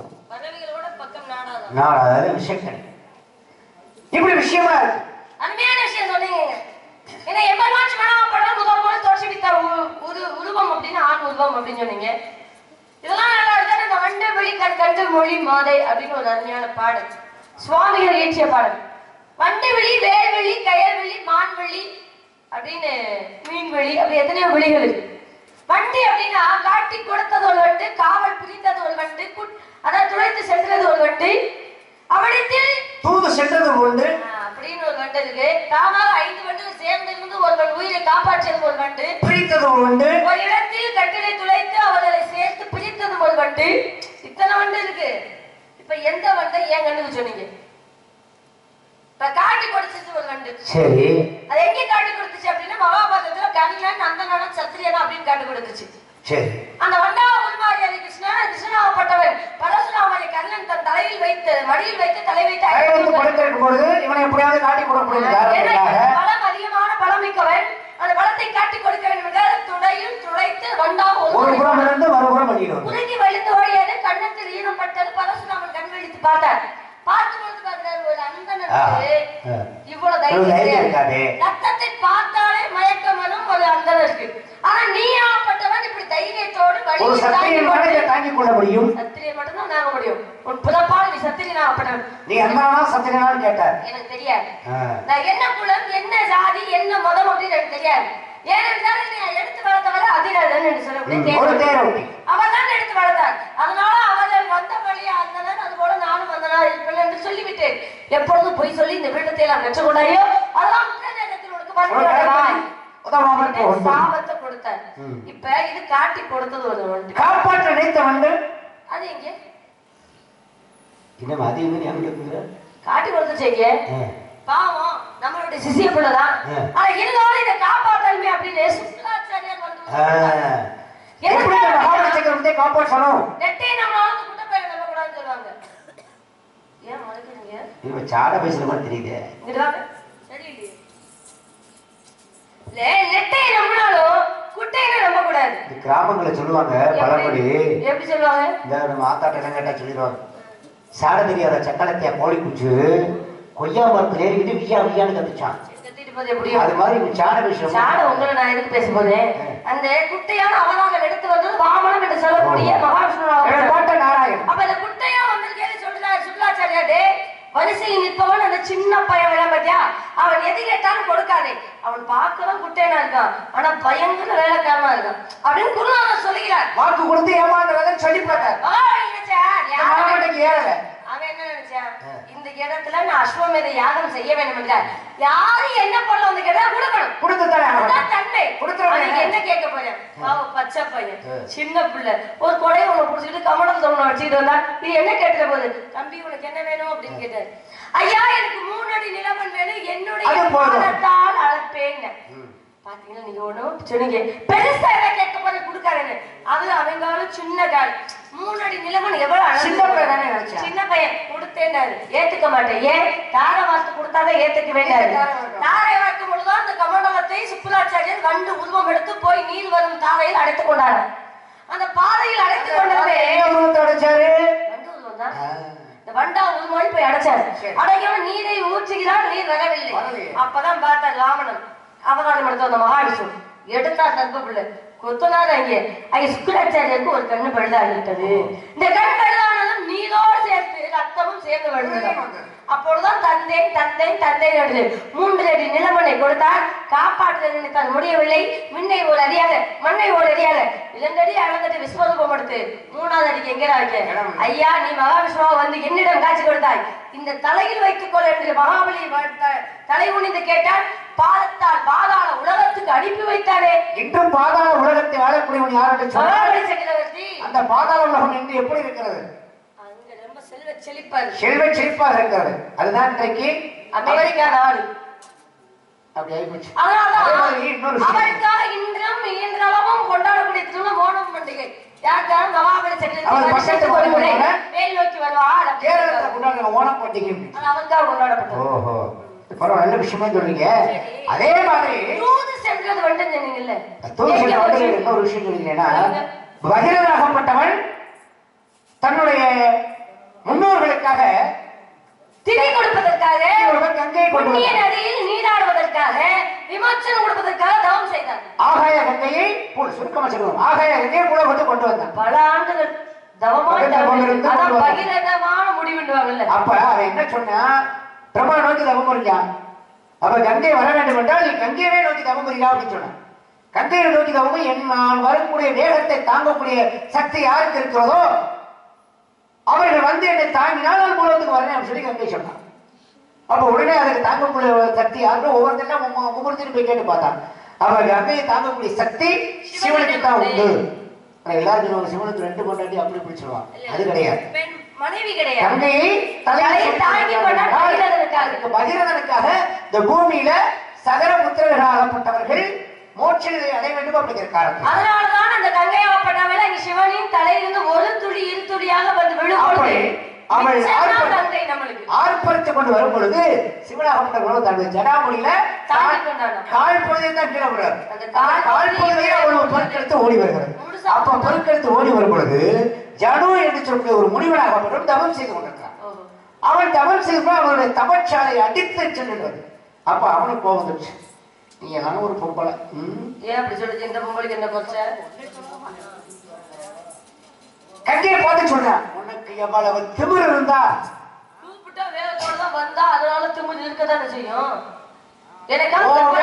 Speaker 5: நாடாத விஷக்கனி. இப்படி விஷயமா இருக்கு.
Speaker 2: அருமையான விஷயம் சொன்னீங்க. ஏன்னா எம்பெருமான் சிவனாமப்படம் முதல் முதல் தோற்றுவித்தார் உருவம் அப்படின்னு ஆண் உருவம் அப்படின்னு சொன்னீங்க. இதெல்லாம் நல்லா இருக்கு. இந்த வண்டு வெளி கண் கண்டு மொழி மாதை அப்படின்னு ஒரு அருமையான பாடல் சுவாமிகள் இயற்றிய பாடல். வண்டு வெளி, வேல்வெளி, கயல்வெளி, மான்வெளி அப்படின்னு மீன்வெளி, அப்படி எத்தனையோ வெளிகள் இருக்கு. வண்டி அப்படின்னா காட்டி கொடுத்தது ஒரு வண்டு, காவல் புரிந்தது ஒரு வண்டு, அதான் துளைத்து சென்றது ஒரு வண்டு, அவளித்தில்
Speaker 5: தூது சென்றது உண்டு
Speaker 2: அப்படின்னு ஒரு வண்டு இருக்கு. தானாக ஐந்து வண்டுகள் சேர்ந்து இருந்து ஒருவன் உயிரை காப்பாற்றியது ஒரு வண்டு,
Speaker 5: பிரித்தது ஒரு வண்டு,
Speaker 2: ஒரு இடத்தில் கட்டிலை துளைத்து அவர்களை சேர்த்து பிரித்தது ஒரு வண்டு. இத்தனை வண்டு இருக்கு. இப்ப எந்த வண்டை ஏன் கண்ணுக்கு சொன்னீங்க? இப்ப காட்டி கொடுத்துச்சு ஒரு வண்டு.
Speaker 5: சரி,
Speaker 2: அது எங்க காட்டி கொடுத்துச்சு அப்படின்னா மகாபாரதத்துல கணிலன், நந்தனன், சத்திரியன் அப்படின்னு காட்டி கொடுத்துச்சு.
Speaker 5: சரி,
Speaker 2: அந்த வண்டா உருவாகியது கிருஷ்ணன். கிருஷ்ணனாகப்பட்டவன் பரசுர பரசுராமனை கண்ணன் தன் தலையில் வைத்து மடியில் வைத்து தலை வைத்து
Speaker 5: கை வைத்து படுத்திருக்கும் பொழுது இவனை எப்படியாவது காட்டி கொடுக்கணும்.
Speaker 2: பலம் அதிகமான பலம் மிக்கவன். அந்த பலத்தை காட்டி கொடுக்க வேண்டும் என்றால் துடையில் துடைத்து வண்டாக
Speaker 5: ஒரு புறம் இருந்து மறுபுறம் வெளியிடும்.
Speaker 2: உருகி வழிந்து ஓடியது. கண்ணத்தில் ஈரப்பட்டது. பரசுராமன் கண் விழித்து பார்த்தார். பார்த்து பொழுது பார்க்கிறார், ஒரு அந்தனருக்கு இவ்வளவு தைரியம் இருக்காது. ரத்தத்தை பார்த்தாலே மயக்கம் வரும் ஒரு அந்தனருக்கு. ஆனா நீ ஆப்பட்டவன் இப்படி தைரியத்தோடு
Speaker 5: ஒரு சத்திரியனை தாங்கிக் கொள்ள முடியும்.
Speaker 2: சத்திரியன் மட்டும்தான் தாங்க முடியும். உன் புதப்பால் நீ சத்திரியனா ஆப்பட்டவன்.
Speaker 5: நீ அண்ணனா சத்திரியனான்னு கேட்டார்.
Speaker 2: எனக்கு தெரியாது. நான் என்ன குலம், என்ன ஜாதி, என்ன மதம் அப்படின்னு எனக்கு தெரியாது. ஏனென்றால் நீ எடுத்து வளர்த்தவரை அதிரதன் என்று சொல்லக்கூடிய அவர் தான் எடுத்து வளர்த்தார். அதனால அவர்கள் வந்த வழியா அந்தனர், அது போல நானும் வந்தனா இருப்பேன் என்று சொல்லிவிட்டேன். எப்பொழுதும் பொய் சொல்லி இந்த பீடத்தை எல்லாம் கற்றுக்கொண்டாயோ அதெல்லாம் உனக்கு சாபத்தை கொடுத்தார். இப்ப இது காட்டி கொடுத்தது ஒரு
Speaker 5: காப்பாற்ற நினைத்த வந்து
Speaker 2: அது எங்க
Speaker 5: இன்னும் அது எங்க
Speaker 2: காட்டி கொடுத்துச்சேங்க. பாவம் நம்மளுடைய சிசிய பிள்ளைதான். ஆனா இருந்தாலும் இதை காப்பாற்றணுமே அப்படின்னு சுற்றுலாச்சாரியார் வந்து
Speaker 5: காப்பாற்றணும்.
Speaker 2: நெட்டை நம்ம ஆளுக்கு குட்டப்பையில நம்ம கூடாதுன்னு சொல்லுவாங்க. ஏன் மறக்கிறீங்க?
Speaker 5: இவ சாட பேசுற மாதிரி தெரியுது.
Speaker 2: சரியில்லையே. இல்ல நெட்டை நம்மளாலும் குட்டையில நம்ப கூடாது.
Speaker 5: கிராமங்களை சொல்லுவாங்க பழமொழி.
Speaker 2: எப்படி சொல்லுவாங்க? இந்த
Speaker 5: நம்ம ஆத்தாட்ட எல்லாம் கேட்டா சொல்லிடுவாங்க. சாட தெரியாத சக்கலத்தைய கோழி குச்சு கொய்யா மரத்துல ஏறிக்கிட்டு வியா வியான்னு கத்துச்சான். அது மாதிரி சாட விஷயம்.
Speaker 2: சாட உங்களை நான் எதுக்கு பேசும்போது அந்த குட்டையான அவராக எடுத்து வந்தது வாமனம் என்று சொல்லக்கூடிய மகாவிஷ்ணு நாராயணன். அப்ப இந்த குட்டையா வந்திருக்கேன்னு சொல்றாரு சுற்றுலாச்சாரியாரு. வரிசையில் நிற்பவன் அந்த சின்ன பையன் விட பத்தியா, அவன் எது கேட்டாலும் கொடுக்காதே. அவன் பார்க்கலாம் குட்டையனா இருக்கான், ஆனா பயங்கர வேலைக்காரமா இருக்கான் அப்படின்னு குருநாதர் சொல்லுகிறார்.
Speaker 5: வாக்கு கொடுத்து ஏமாந்தவன் சொல்லி போட்டார். ஏறல
Speaker 2: அவன் என்ன நினைச்சான், இந்த இடத்துல நான் அஸ்வமேத யாகம் செய்ய வேண்டும் என்றார். யாரு என்ன பண்ணல வந்து கேட்டா கொடுக்கணும். கொடுத்துதான் தன்மை கொடுத்துருவாங்க. என்ன கேட்க போறேன், பாவம் பச்சை பையன் சின்ன பிள்ளை ஒரு கொடையை ஒண்ணு புடிச்சுட்டு கமலம் தோணு வச்சுக்கிட்டு வந்தா இது என்ன கேட்டுற போது, தம்பி உனக்கு என்ன வேணும் அப்படின்னு கேட்டாரு. ஐயா எனக்கு மூணு அடி நிலமன் வேணும், என்னுடைய பாதத்தால் அளப்பேன்னு. பாத்தீங்களா நீங்க ஒண்ணும் சொன்னீங்க பெருசா எதை கேட்க போற கொடுக்காருன்னு. அது அவங்காலும் சின்ன கால் மூணு அடி நிலமன் எவ்வளவு சின்ன பையன் தானே நினைச்சா. சின்ன பையன் கொடுத்தேன்னாரு. ஏத்துக்க மாட்டேன். ஏன் தாரை வார்த்தை கொடுத்தாதான் ஏத்துக்க வேண்டாரு. தாரை வார்க்கும் பொழுதுதான் அந்த கமண்டலத்தை சுப்புலாச்சாரியர் வண்டு உருவம் எடுத்து போய் நீர் வரும் தாரையில் அடைத்துக் கொண்டாரு. அந்த பாதையில் அடைத்துக் கொண்டதே
Speaker 5: அடைச்சாரு
Speaker 2: வண்டு உருவம் தான். இந்த வண்டா உருவாய் போய் அடைச்சாரு. அடைக்கணும் நீரை ஊற்றுகிறார், நீர் வரவில்லை. அப்பதான் பார்த்தார் ராமணன் அவதாரம் எடுத்த அந்த மகாவிஷ்ணு எடுத்தா தற்ப பிள்ளை கொத்தனார். அங்கே அங்கே சுக்கராச்சாரியருக்கு ஒரு கண்ணு பழுதாகிவிட்டது. இந்த கண் பழுதானதும் நீரோடு சேர்த்து ரத்தமும் சேர்ந்து விழுந்தது. அப்பொழுதுதான் தந்தை தந்தை தந்தை நடுது மூன்று அடி நிலமனை கொடுத்தால் காப்பாற்ற நினைத்தால் முடியவில்லை. மின்னை ஒரு அடியாக மண்ணை ஒரு அடியாக இரண்டடி அளந்துட்டு விஸ்வரூபம் எடுத்து மூணாவது அடிக்கு எங்கே வைக்க, ஐயா நீ மகாவிஷ்ணுவா வந்து என்னிடம் காட்சி கொடுத்தாய், இந்த தலையில் வைத்துக் கொள் என்று மகாபலி தலை குனிந்து கேட்டால் பாதத்தால் பாதாள உலகத்துக்கு அனுப்பி வைத்தாரே.
Speaker 5: இன்றும் பாதாள உலகத்தை வாழக்கூடியவன் யாருடைய
Speaker 2: சக்கரவர்த்தி
Speaker 5: அந்த பாதாள உலகம் என்று எப்படி இருக்கிறது?
Speaker 2: செல்வ செழிப்பார்
Speaker 5: செல்வ செழிப்பாக இருக்கிறது. அதுதான் இன்றைக்கு
Speaker 2: அமெரிக்கா நாடு.
Speaker 5: அப்படி ஆயிப்போச்சு.
Speaker 2: அவருக்காக இன்றும் இயன்றளவும் கொண்டாடக்கூடிய திருமணம் ஓணம் பண்டிகை. யாருக்காக மகாபலி சக்கரவர்த்தி மேல் நோக்கி வருவார்.
Speaker 5: கேரளத்தில் கொண்டாடுற ஓணம் பண்டிகை
Speaker 2: அவருக்காக கொண்டாடப்பட்டது.
Speaker 5: ஓஹோ பரவாயில்ல, நல்ல விஷயமா சொல்றீங்க. அதே மாதிரி
Speaker 2: தூது சென்றது வந்து சொன்னீங்கல்ல,
Speaker 5: தூது சென்றது இன்னொரு விஷயம் சொல்றீங்கன்னா பகிரனாகப்பட்டவன் தன்னுடைய முன்னோர்களுக்காக
Speaker 2: திதி கொடுப்பதற்காக
Speaker 5: கங்கை
Speaker 2: புண்ணிய நதியில் நீராடுவதற்காக விமோச்சனம் கொடுப்பதற்காக தவம் செய்தார்.
Speaker 5: ஆகாய கங்கையை சுருக்கமா சொல்லுவோம், ஆகாய கங்கையை புலகத்து கொண்டு வந்தான்.
Speaker 2: பல ஆண்டுகள் தவமாக பகிரங்கமான முடிவுண்டுவாங்கல்ல.
Speaker 5: அப்ப அவன் என்ன சொன்னா, பிரபா நோக்கி தவம் புரிஞ்சான். அப்ப கங்கை வர வேண்டும் என்றால் நீ கங்கையவே நோக்கி தவம் புரியா அப்படின்னு சொன்னான். கங்கையை நோக்கி தவம் என் நான் வரக்கூடிய வேகத்தை தாங்கக்கூடிய சக்தி யாருக்கு இருக்கிறதோ அவர்கள் வந்து என்னை தாங்கினால் நான் மூலத்துக்கு வரேன் அப்படின்னு சொல்லி கங்கை சொன்னான். அப்ப உடனே அதுக்கு தாங்கக்கூடிய சக்தி யாருக்கும் ஒவ்வொருத்தெல்லாம் முகூர்த்தின்னு போய் கேட்டு பார்த்தான். அப்ப கங்கையை தாங்கக்கூடிய சக்தி சிவனுக்கு தான் உண்டு. எல்லாருக்கும் சிவனுக்கு ரெண்டு கொண்டாடி அப்படி இப்படி சொல்லுவான். அது கிடையாது,
Speaker 2: மனைவி கிடையாது.
Speaker 5: கங்கையை தலையை தாங்கி கொண்டாடுவதற்காக பகிரதனுக்காக இந்த பூமியில சகர புத்திரர்கள் ஆகப்பட்டவர்கள் மோட்சத்தை அடைய வேண்டும் அப்படிங்கிற காரணம்.
Speaker 2: அதனாலதான் அந்த கங்கையாப்பட்டாவில் அங்க சிவனின் தலையிலிருந்து ஒரு துளி இரு துளியாக வந்து விழும்போது
Speaker 5: அவள்
Speaker 2: கங்கை நம்மளுக்கு
Speaker 5: ஆர்ப்பரித்து கொண்டு வரும் பொழுது சிவனாகப்பட்ட தன்னுடைய ஜடாமுடியில கால் பகுதியை தான் கீழே விடுறாரு. கால் பகுதியை அவள் பொருட்கெடுத்து ஓடி வருகிறது. அப்ப பொருட்கெடுத்து ஓடி வரும் பொழுது ஜடு என்று சொல்லக்கூடிய ஒரு முனிவனாகப்பட்டவன் தவம் செய்து கொண்டிருக்கிறான். அவன் தவம் செய்து அவனுடைய தவச்சாலை அடித்து சென்றது. அப்ப அவனுக்கு கோபம் வந்துச்சு. நீ எல்லாம் ஒரு பொம்பளை
Speaker 2: ஏன் அப்படி சொல்லுச்சு? இந்த பொம்பளைக்கு என்ன குறைச்ச?
Speaker 5: கங்கையை பார்த்து சொல்றான், உனக்கு எவ்வளவு திமிரு இருந்தா
Speaker 2: கூப்பிட்டா வேகத்தோட தான் வந்தா அதனால திமிரு இருக்கதானே செய்யும். எனக்கு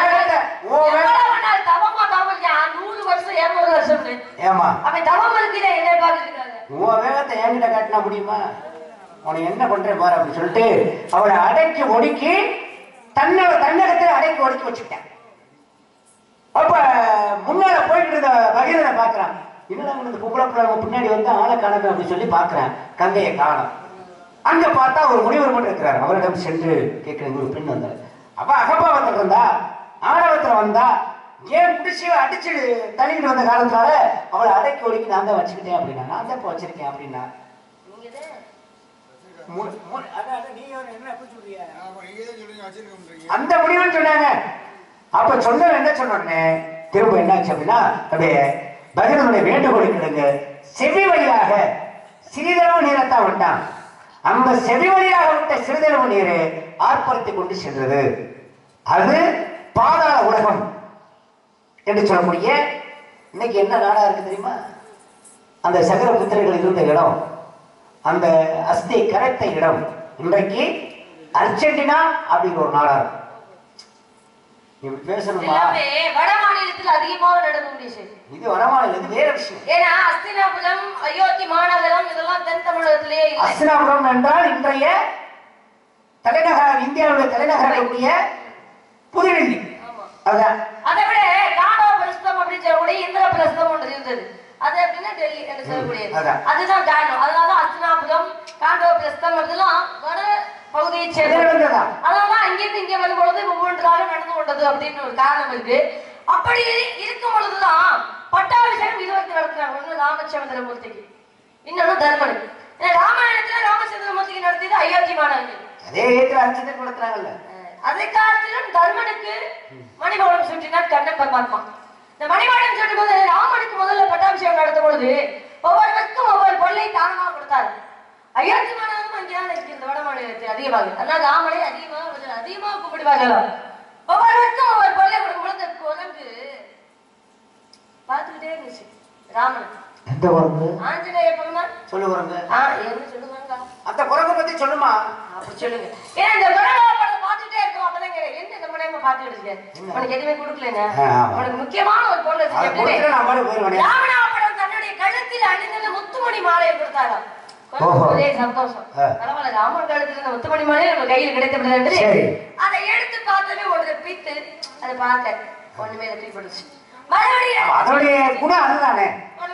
Speaker 2: தவமா தவம் நூறு வருஷம் இருநூறு வருஷம்
Speaker 5: ஏமா
Speaker 2: அவன் தவம் இருக்கிற என்னை பார்த்துருக்காங்க.
Speaker 5: உன் வேகத்தை என்கிட்ட காட்டினா முடியுமா? உனக்கு என்ன பண்றேன் பாரு அப்படின்னு சொல்லிட்டு அவளை அடக்கி ஒடுக்கி தன்னோட தன்னகத்தில் அடக்கி ஒடுக்கி வச்சுட்டேன். அப்ப முன்னால போயிட்டு இருந்த பகீரனை பாக்குறான். என்னடா இந்த பொம்பளை பிள்ளை பின்னாடி வந்து ஆளை காணணும் அப்படின்னு சொல்லி பாக்குறேன். கங்கையை காணும். அங்க பார்த்தா ஒரு முனிவர் மட்டும் இருக்கிறார். அவரிடம் சென்று கேட்கிறேன், ஒரு பெண் வந்தார். அப்ப அகப்பாவத்தில் இருந்தா ஆணவத்துல வந்தா ஏன் பிடிச்சி அடிச்சு தள்ளிக்கிட்டு வந்த காலத்தால அவளை அடக்கி ஒடுக்கி நான் தான் வச்சுக்கிட்டேன் அப்படின்னா, நான் தான் இப்ப வச்சிருக்கேன் அப்படின்னா அந்த முடிவுன்னு சொன்னாங்க. அப்ப சொன்ன என்ன சொன்னோடனே திரும்ப என்னாச்சு அப்படின்னா அப்படியே பகீரனுடைய வேண்டுகோளை கிடங்க செவி வழியாக சிறிதளவு நீரைத்தான் விட்டான். அந்த செவி வழியாக விட்ட சிறிதளவு நீரை ஆர்ப்பரித்து கொண்டு சென்றது. அது பாதாள உலகம் என்று சொல்லக்கூடிய இன்னைக்கு என்ன நாடா இருக்கு தெரியுமா? அந்த சகர புத்திரர்கள் இருந்த இடம், அந்த அஸ்தி கரைத்த இடம் இன்றைக்கு அர்ஜென்டினா அப்படிங்கிற ஒரு நாடா இருக்கு. பேசணுமா?
Speaker 2: வட மாநிலத்தில் அதிகமாக நடக்கக்கூடிய செய்தி
Speaker 5: இது. வட மாநிலம் வேற விஷயம்.
Speaker 2: ஏன்னா அஸ்தினாபுரம், அயோத்தி மாநகரம் இதெல்லாம் தென் தமிழகத்திலேயே.
Speaker 5: அஸ்தினாபுரம் என்றால் இன்றைய தலைநகர், இந்தியாவுடைய தலைநகரக்கூடிய புதுடெல்லி. அதான்.
Speaker 2: அதை விட காண்டோ பிரஸ்தம் அப்படின்னு சொல்லக்கூடிய இந்திர பிரஸ்தம் ஒன்று இருந்தது. அது அப்படின்னா டெல்லி என்று சொல்லக்கூடியது. அதுதான் காரணம். அதனாலதான் அஸ்தினாபுரம், காண்டோ பிரஸ்தம் அதெல்லாம் வட பகுதியை சேர்ந்தது. அதனாலதான் அங்கிருந்து இங்கே வரும் பொழுது ஒவ்வொன்றாக நடந்து கொண்டது அப்படின்னு ஒரு காரணம் இருக்கு. அப்படி இருக்கும் பொழுதுதான் பட்டாபிஷேகம் இருபத்தி நடத்துறாங்க. ஒண்ணு ராமச்சந்திரமூர்த்திக்கு, இன்னொன்னு தர்மனுக்கு. ராமாயணத்துல ராமச்சந்திரமூர்த்திக்கு நடத்தியது அயோத்தி மாநகரம்.
Speaker 5: அதே அர்ச்சனை நடத்துறாங்கல்ல.
Speaker 2: அதை காலத்திலும் தர்மனுக்கு மணிமகுடம் சுற்றினார் கண்ணன் பரமாத்மா. இந்த மணிமகுடம் சுற்றும் போது ராமனுக்கு முதல்ல பட்டாபிஷேகம் நடத்தும் பொழுது ஒவ்வொருவருக்கும் ஒவ்வொரு பொருளை தானமாக கொடுத்தாரு. அயோத்தி மாநகரம் அங்கேதான் இருக்கிறது வட மாநிலத்தில் அதிகமாக. அதனால ராமனை அதிகமாக அதிகமாக கூப்பிடுவார்கள். ஒவ்வொருவருக்கும் ஒவ்வொரு பொருளை கொடுக்கும் பொழுது குரங்கு பார்த்துக்கிட்டே இருந்துச்சு ராமன்.
Speaker 5: எந்த குரங்கு?
Speaker 2: ஆஞ்சநேய பெருமான்.
Speaker 5: சொல்லு குரங்கு.
Speaker 2: என்ன சொல்லுவாங்க?
Speaker 5: அந்த குரங்கு பத்தி சொல்லுமா?
Speaker 2: அப்படி சொல்லுங்க. ஏன்னா இந்த குரங்கா படத்தை பார்த்துட்டே இருக்கோம். அப்பதான் என்ன நம்ம நேரமா பார்த்துட்டு இருக்கேன். உனக்கு எதுவுமே கொடுக்கலங்க. உனக்கு முக்கியமான ஒரு பொருள் ராமனா படம் தன்னுடைய கழுத்தில் அணிந்த முத்துமணி மாலையை கொடுத்தாரா. ஒரே சந்தோஷம். பரவாயில்ல, ராமன் கழுத்துல முத்துமணி மாலையை நம்ம கையில் கிடைத்தது. அதை எடுத்து பார்த்தவே ஒரு பீத்து அதை பார்க்க ஒண்ணுமே தூக்கிப்படுச்சு. மறுபடியும்
Speaker 5: அதனுடைய குணம் அதுதானே.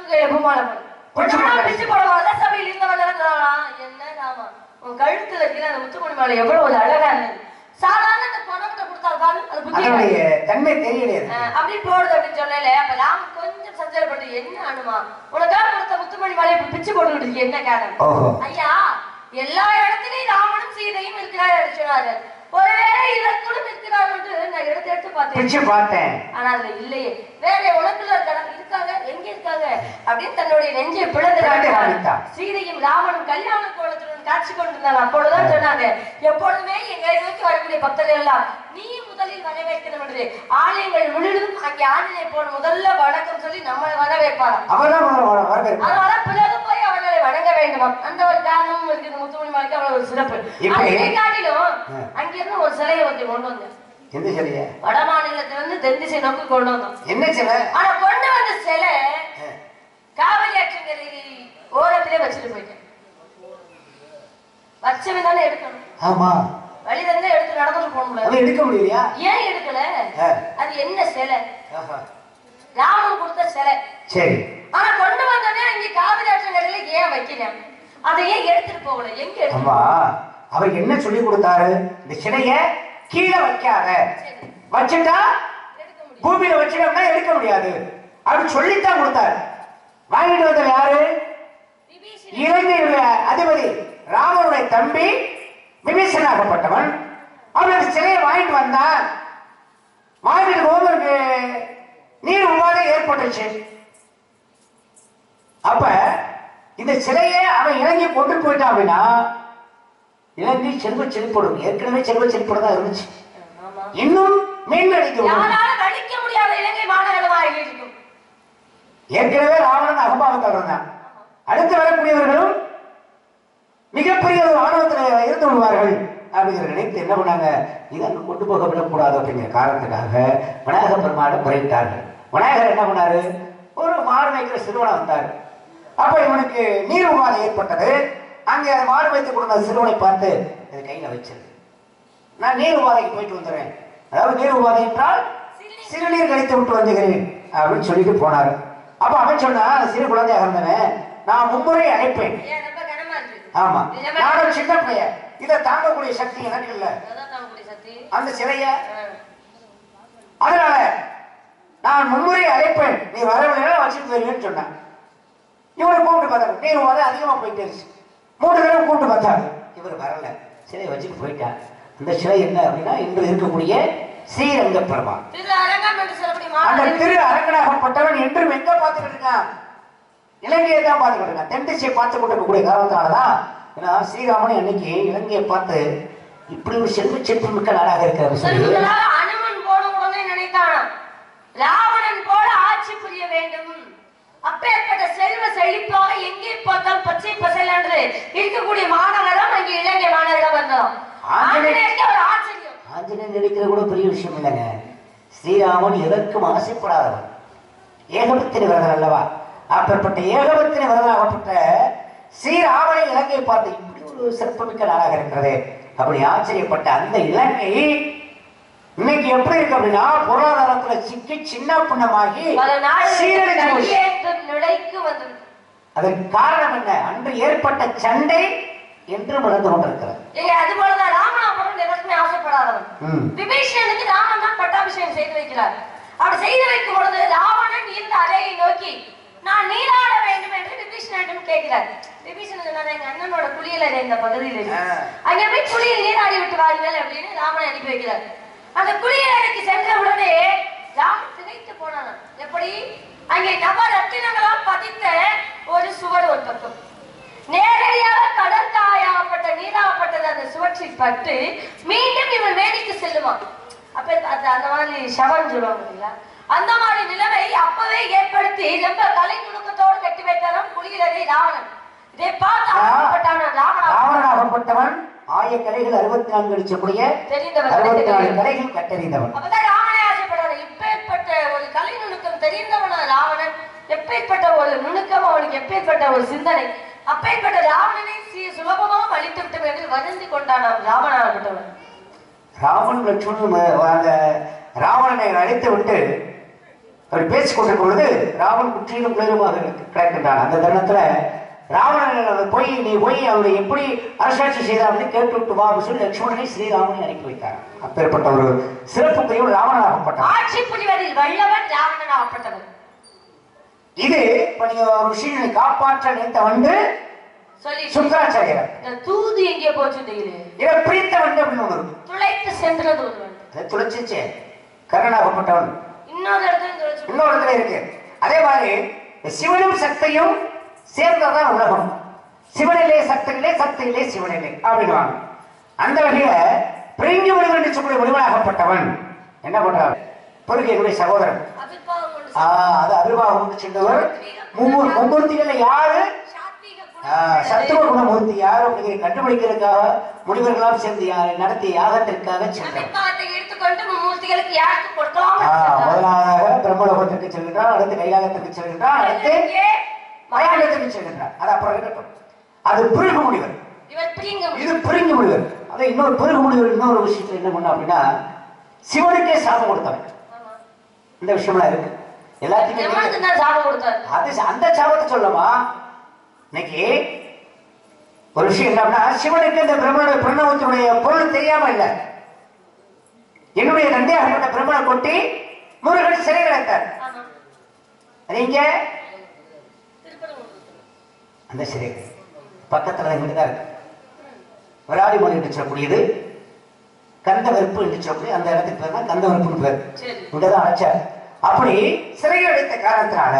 Speaker 2: சபையில் என்ன ராமா உன் கழுத்துல இருக்கிற அந்த முத்துமணி மாலை எவ்வளவு ஒரு அழகா இருந்தது. சாதாரண அந்த குணத்தை கொடுத்தால்தான் அது புத்திய
Speaker 5: தன்மை தெரியல
Speaker 2: அப்படி போடுது அப்படின்னு சொல்லல. அப்ப ராம கொஞ்சம் சஞ்சலப்பட்டு என்ன அனுமா உனக்காக கொடுத்த முத்துமணி மாலையை பிச்சு போட்டுக்கிட்டு என்ன காரணம்? ஐயா, எல்லா இடத்துலயும் ராமனும் சீதையும் இருக்கிறார் சொன்னாரு. ஒருவேளை இதற்குள்ளும் இருக்கிறார் என்று நான் எடுத்து எடுத்து பார்த்தேன். ஆனா அதுல இல்லையே. வேற உலகத்துல இருக்காங்க, எங்க இருக்காங்க அப்படின்னு தன்னுடைய நெஞ்சை பிளந்து சீதையும் ராமனும் கல்யாண கோலத்துடன் காட்சி கொண்டிருந்தாங்க. அப்பொழுதுதான் சொன்னாங்க, எப்பொழுதுமே எங்களை நோக்கி வரக்கூடிய பக்தர்கள் எல்லாம் நீ முதலில் வரவேற்கணும் என்று ஆலயங்கள் முழுவதும் அங்கே ஆஞ்சநேய போன முதல்ல வணக்கம் சொல்லி நம்மளை வரவேற்பாராம். அதனால பிறகு போய் அவர்களை வணங்க வேண்டும். அந்த ஒரு காரணமும் இருக்குது. முத்துமணி மாலைக்கு அவ்வளவு ஒரு சிறப்பு. அதை காட்டிலும் அங்கிருந்து ஒரு சிலையை வந்து கொண்டு வந்தேன்.
Speaker 5: எந்த சிலைய?
Speaker 2: வட மாநிலத்துல இருந்து தென் திசை நோக்கி கொண்டு வந்தோம்.
Speaker 5: என்ன சிலை?
Speaker 2: ஆனா கொண்டு வந்த சிலை காவிரி ஆற்றங்கரை ஓரத்திலே வச்சுட்டு போயிட்டேன். வச்சவன் தானே எடுக்கணும்.
Speaker 5: ஆமா,
Speaker 2: வழி தந்தே எடுத்து நடந்துட்டு போக முடியாது.
Speaker 5: எடுக்க முடியலையா?
Speaker 2: ஏன் எடுக்கல? அது என்ன சிலை? ராமன் கொடுத்த சிலை. சரி. ஆனா கொண்டு வந்தோடனே அங்க காவிரி ஆற்றங்கரையில ஏன் வைக்கிறேன்? அதை ஏன் எடுத்துட்டு போகல? எங்க எடுத்து?
Speaker 5: அவர் என்ன சொல்லி கொடுத்தாரு? இந்த சிலைய கீழே வைக்காத, வச்சுட்டா பூமியில வச்சிட்டோம்னா எடுக்க முடியாது அப்படின்னு சொல்லித்தான் கொடுத்தார். வாங்கிட்டு வந்தவர் யாரு? இலங்கையுடைய அதிபதி ராமனுடைய தம்பி விபீஷணாகப்பட்டவன். அவன் சிலையை வாங்கிட்டு வந்தான். வாங்கிட்டு போவதற்கு நீர் உபாதை ஏற்பட்டுச்சு. அப்ப இந்த சிலையை அவன் இலங்கை கொண்டு போயிட்டான் அப்படின்னா இலங்கை செல்வ செழிப்படும். ஏற்கனவே செல்வ செழிப்போடு தான் இருந்துச்சு. இன்னும் மேலடிக்க
Speaker 2: முடியாத இலங்கை மாநகரமாக இருக்கும்.
Speaker 5: ஏற்கனவே ராவணன் அகம்பாவத்தில் இருந்தான். அடுத்து வரக்கூடியவர்களும் மிகப்பெரிய ஒரு ஆணவத்தில் இருந்து விடுவார்கள் அப்படிங்கிற நினைத்து என்ன பண்ணாங்க, இதை அங்க கொண்டு போக விடக்கூடாது அப்படிங்கிற காரணத்துக்காக விநாயக பெருமானை முறையிட்டார்கள். விநாயகர் என்ன பண்ணாரு, ஒரு மாடு வைக்கிற சிறுவனை வந்தார். அப்ப இவனுக்கு நீர் உபாதை ஏற்பட்டது. அங்கே மாடு வைத்து கொடுத்த சிறுவனை பார்த்து இது கையில வச்சிரு, நான் நீர் உபாதைக்கு போயிட்டு வந்துடுறேன். அதாவது நீர் உபாதை என்றால் சிறுநீர் கழித்து விட்டு வந்துகிறேன் அப்படின்னு சொல்லிட்டு போனாரு. அப்ப அவன் சொன்னா, சிறு குழந்தையாக இருந்தவன், நான் மும்முறை அழைப்பேன். ஆமா, நானும் சின்ன பையன், இதை தாங்கக்கூடிய சக்தி எனக்கு இல்ல அந்த சிலைய, அதனால நான் மும்முறை அழைப்பேன், நீ வரவில்லை வச்சுட்டு வருவேன்னு சொன்னான். இவரை கூப்பிட்டு பார்த்தாரு, நீர் உபாதை அதிகமா போயிட்டு இருந்துச்சு. மூணு தடவை கூப்பிட்டு பார்த்தாரு, இவர் வரல, சிலையை வச்சுட்டு போயிட்டார். அந்த சிலை என்ன அப்படின்னா இன்று இருக்கக்கூடிய ஸ்ரீரங்க பெருமாள். அந்த திரு அரங்கனாகப்பட்டவன் என்றும் எங்க பார்த்துக்கிட்டு இருக்கான், இலங்கையை தான் பார்த்துக்கிட்டு இருக்கான். தென் திசையை பார்த்து கொண்டு இருக்கக்கூடிய காரணத்தினாலதான் ஏன்னா ஸ்ரீராமன் அன்னைக்கு இலங்கையை பார்த்து இப்படி ஒரு செல்வ செல்வ மிக்க நாடாக இருக்கிற
Speaker 2: அனுமன் போன உடனே நினைத்தான் ராவணன் போல ஆட்சி புரிய வேண்டும். அப்பேற்பட்ட செல்வ செழிப்பாக எங்கே பார்த்தால் பச்சை பசையில் என்று இருக்கக்கூடிய மாநகரம் அங்கே இலங்கை மாநகரம் வந்தோம்.
Speaker 5: ஆஞ்சநேயர் நினைக்கிற கூட பெரிய விஷயம் இல்லைங்க. ஸ்ரீராமன் எதற்கும் ஆசைப்படாதவன், ஏகபத்தினி விரதன் அல்லவா. அப்பேற்பட்ட ஏகபத்தினி விரதனாகப்பட்ட ஸ்ரீராமனை இலங்கை பார்த்து இப்படி ஒரு சிறப்புமிக்க நாடாக இருக்கிறது அப்படி ஆச்சரியப்பட்ட அந்த இலங்கை இன்னைக்கு எப்படி இருக்கு அப்படின்னா பொருளாதாரத்துல சிக்கி சின்ன பின்னமாகி அதற்கு காரணம் என்ன, அன்று ஏற்பட்ட சண்டை என்று நடந்து கொண்டிருக்கிறது.
Speaker 2: அதுபோலதான் ராமநாதபுரம் எதற்குமே ஆசைப்படாதவன் விபீஷணனுக்கு ராமன் தான் பட்டாபிஷேகம் செய்து வைக்கிறார். அப்படி செய்து வைக்கும் பொழுது ராவணன் இந்த அறையை நோக்கி நான் நீராட வேண்டும் என்று விபீஷணனிடம் கேட்கிறார். விபீஷணன் சொன்னார், எங்க அண்ணனோட குளியல இந்த பகுதியில் இருக்கு, அங்க போய் குளியல் நீராடி விட்டு வாருங்கள் அப்படின்னு ராமன் அனுப்பி வைக்கிறார். அந்த குளியலறைக்கு சென்ற உடனே ராமன் திகைத்து போனான். எப்படி, அங்கே நவ ரத்தினங்களால் பதித்த ஒரு சுவர் ஒரு பக்கம், நேரடியாக கடல் தாயாகப்பட்ட நீராகப்பட்டது அந்த சுவற்றில் பட்டு மீண்டும் இவன் வேடிக்கை செல்லுவான். அப்ப அந்த மாதிரி சவன் சொல்லுவாங்க இல்லையா, அந்த மாதிரி நிலைமை அப்பவே ஏற்படுத்தி ரொம்ப கலை நுணுக்கத்தோடு கட்டி வைத்தாலும் குளியலறை ராவணன். இதை பார்த்து ஆசைப்பட்டான்
Speaker 5: ராவணனாகப்பட்டவன் ஆய கலைகள் அறுபத்தி நான்கு அடிச்சக்கூடிய அறுபத்தி நாலு கலைகள் கட்டறிந்தவன்.
Speaker 2: அப்பதான் ராவணே ஆசைப்படாது. இப்பேற்பட்ட ஒரு கலை நுணுக்கம் தெரிந்தவன ராவணன், எப்பேற்பட்ட ஒரு நுணுக்கம் அவனுக்கு, எப்பேற்பட்ட ஒரு சிந்தனை, அப்பேற்பட்ட ராவணனை சுலபமாக அழித்து விட்டோம் என்று வருந்தி கொண்டான் ராவணனாகப்பட்டவன்.
Speaker 5: ராவன் லட்சுமணன் அந்த ராவணனை அழைத்து விட்டு அவர் பேசிக் கொண்டிருக்கும் பொழுது ராவன் குற்றிலும் குளிருமாக கிடக்கின்றான். அந்த தருணத்துல ராவணன் போய் நீ போய் அவரை எப்படி அரசாட்சி செய்தார் அப்படின்னு கேட்டு விட்டு வா சொல்லி லட்சுமணனை ஸ்ரீராமனை அனுப்பி வைத்தார். அப்பேற்பட்ட ஒரு சிறப்பு பிரிவு ராவணனாகப்பட்டவன்.
Speaker 2: ஆட்சி புரிவதில் வல்லவன் ராவணனாகப்பட்டவன்.
Speaker 5: இது ஒரு விஷயங்களை காப்பாற்ற நினைத்த வந்து சுக்கராச்சாரியர்.
Speaker 2: தூது எங்கே போச்சு
Speaker 5: இதை பிரித்த வந்து அப்படின்னு ஒன்று
Speaker 2: துளைத்து சென்றது
Speaker 5: துளைச்சிச்சு கர்ணனாகப்பட்டவன்
Speaker 2: இன்னொரு இடத்துல
Speaker 5: இன்னொரு இடத்துல இருக்கு. அதே மாதிரி சிவனும் சக்தியும் சேர்ந்ததான் உலகம். சிவனிலே சக்தியிலே சக்தியிலே சிவனிலே அப்படின்வாங்க. அந்த வகையில பிரிஞ்சு விடுகள் என்று சொல்லக்கூடிய ஒளிவனாகப்பட்டவன் என்ன பண்றான், பொறுக்கு என்னுடைய சகோதரன் அது அபிர்வாகம் கொண்டு சென்றவர். மும்மூர்த்திகள் யாரு, சத்துவ குணமூர்த்தி யாரு அப்படிங்கிற கண்டுபிடிக்கிறதுக்காக முனிவர்களால் சேர்ந்து நடத்திய யாகத்திற்காக சென்றவர். முதலாவதாக பிரம்மலோகத்திற்கு செல்கின்றார், அடுத்து கைலாகத்திற்கு செல்கின்றார், அடுத்து மயானத்திற்கு செல்கின்றார். அது அப்புறம் இருக்கட்டும். அது பிருகு முனிவர், இது பிரிங்கு முனிவர். அதை இன்னொரு பிருகு முனிவர் இன்னொரு விஷயத்துல என்ன பண்ண அப்படின்னா சிவனுக்கே சாபம் கொடுத்தவன். இந்த விஷயம்லாம் இருக்கு எல்லாத்துக்கும். அது அந்த சாபத்தை சொல்லமா இன்னைக்கு ஒரு விஷயம் என்னன்னா சிவனுக்கு இந்த பிரம்மனுடைய பிரணவத்தினுடைய பொருள் தெரியாம இல்லை. என்னுடைய தந்தையாகப்பட்ட பிரம்மனை கொட்டி முருகன் சிறை கிடைத்தார்.
Speaker 2: ஆமா.
Speaker 5: நீங்க
Speaker 2: திருப்பரங்குன்றம்.
Speaker 5: அந்த சிறை பக்கத்துல இங்கதான் இருக்கு. விராலிமலை என்று சொல்லக்கூடியது கந்த வெறுப்பு என்று சொல்லக்கூடிய அந்த இடத்துக்கு பேர் தான் கந்த வெறுப்புன்னு பேர்.
Speaker 2: சரி.
Speaker 5: இங்கதான் அழைச்சார். அப்படி சிறையில் அடைத்த காரணத்தினால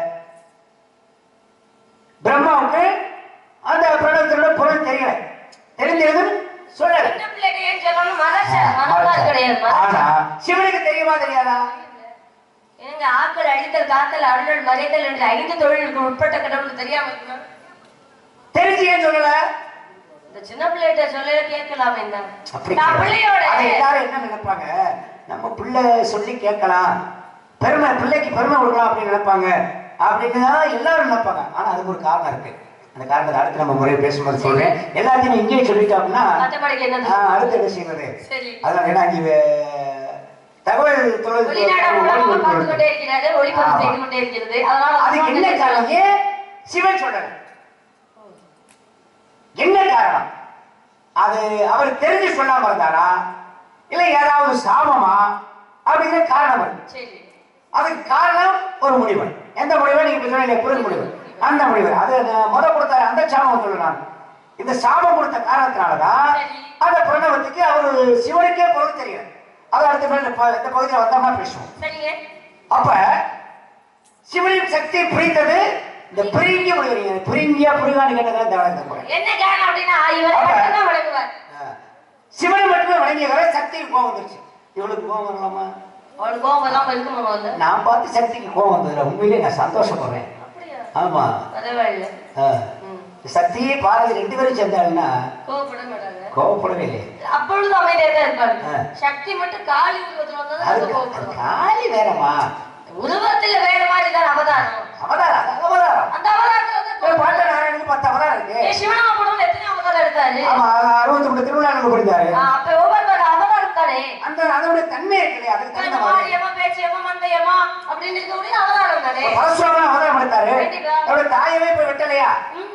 Speaker 5: பிரம்மாவுக்கு அந்த பிரணவத்தோட பொருள் தெரியல. தெரிஞ்சது சொல்லல.
Speaker 2: சின்ன பிள்ளைகிட்ட ஏன் சொல்லணும்? மனச- மனசால் கிடையாது, மனசால்.
Speaker 5: ஆனா சிவனுக்கு தெரியுமா தெரியாதா?
Speaker 2: எங்க ஆக்கள் அழித்தல் காத்தல் அருள் மறைத்தல் என்ற ஐந்து தொழிலுக்கு உட்பட்ட கடவுளுக்கு தெரியாம இருக்குமா?
Speaker 5: தெரிஞ்சு ஏன் சொல்லல?
Speaker 2: இந்த சின்ன பிள்ளைகிட்ட சொல்ல கேட்கலாமே என்ன?
Speaker 5: அப்படி
Speaker 2: நான் பிள்ளையோட
Speaker 5: அதை எல்லாரும் என்ன நினைப்பாங்க, நம்ம பிள்ளை சொல்லி கேட்கலாம், பெருமை பிள்ளைக்கு பெருமை கொடுக்கலாம் அப்படின்னு நினைப்பாங்க. அப்படின்னு தான் எல்லாரும் நினைப்பாங்க. ஆனா அதுக்கு ஒரு காரணம் இருக்கு. அந்த காரணத்தை அடுத்து நம்ம முறையை பேசும்போது சொல்றேன். எல்லாத்தையும் இங்கேயே சொல்லிட்டோம் அப்படின்னா
Speaker 2: மற்றபடிக்கு என்னது?
Speaker 5: ஆஹ் அடுத்து என்ன செய்வது?
Speaker 2: சரி.
Speaker 5: அதனால ஏன்னா இங்க தகவல்
Speaker 2: வெளிநாடு மூலமாக பார்த்து
Speaker 5: தொழில்
Speaker 2: கொண்டே இருக்கிறாரு, ஒளிபரப்பு செய்து கொண்டே இருக்கிறது. அதனால
Speaker 5: அதுக்கு என்ன காரணம்? ஏன் சிவன் சொல்றாரு? என்ன காரணம்? அது அவர் தெரிஞ்சு சொல்லாம இருந்தாரா இல்ல ஏதாவது சாபமா அப்படிங்கிற காரணம் இருக்கு.
Speaker 2: சரி.
Speaker 5: அதுக்கு காரணம் ஒரு முடிவன். எந்த முடிவை நீங்க இப்ப சொன்னீங்க, புரிஞ்ச முடிவு. அந்த முடிவு அது முத கொடுத்தாரு. அந்த சாபம் சொல்லுறாங்க. இந்த சாபம் கொடுத்த காரணத்தினாலதான் அந்த பிரணவத்துக்கு அவரு சிவனுக்கே பொருள் தெரியல. அதை அடுத்த மேல இந்த பகுதியில் வந்தோம்னா பேசுவோம்.
Speaker 2: சரிங்க.
Speaker 5: அப்ப சிவனின் சக்தியை பிரித்தது இந்த பிரிங்கிய முடிவு. பிரிங்கியா புரிவான்னு கேட்டதான் தேவை.
Speaker 2: என்ன காரணம் அப்படின்னா இவரை மட்டும்தான் வணங்குவார்.
Speaker 5: சிவனை மட்டுமே வணங்கியவரை சக்திக்கு கோபம் வந்துருச்சு. இவளுக்கு கோபம் வரலாமா?
Speaker 2: அவளுக்கு கோபம் வராம இருக்குமா? வந்து
Speaker 5: நான் பார்த்து சக்திக்கு கோபம் வந்ததுல உண்மையிலே நான் சந்தோஷப்படுறேன்.
Speaker 2: அப்படியா?
Speaker 5: ஆமா.
Speaker 2: பரவாயில்ல.
Speaker 5: சக்தி பாரதி ரெண்டு பேரும் சேர்ந்தாங்கன்னா
Speaker 2: கோபப்பட மாட்டாங்க.
Speaker 5: கோபப்படவே இல்லை.
Speaker 2: அப்பொழுது அமைதியா தான் இருப்பாங்க. சக்தி மட்டும் காளி உருவத்துல வந்தா கோபப்படுவாங்க.
Speaker 5: காளி வேறமா?
Speaker 2: உருவத்துல வேற மாதிரி தான் அவதாரம்.
Speaker 5: அவதாரம் அது அவதாரம்.
Speaker 2: அந்த அவதாரத்துல வந்து
Speaker 5: பாட்ட நாராயணுக்கு பத்து அவதாரம் இருக்கு.
Speaker 2: ஏ சிவனா படம் எத்தனை அவதாரம் எடுத்தாரு?
Speaker 5: ஆமா, அறுபத்தி மூணு திருவிழாவுக்கு புரிந்தாரு.
Speaker 2: அப்ப ஒவ்வொரு அவதாரம் தானே.
Speaker 5: அந்த அதோட தன்மை இருக்கு. அதுக்கு தகுந்த
Speaker 2: மாரியம்மா பேச்சியம்மா மந்தையம்மா அப்படின்னு இருக்கக்கூடிய அவதாரம் தானே.
Speaker 5: பரசுராமன் அவதாரம் எடுத்தாரு. அவரோட தாயவே போய் வெட்டலையா?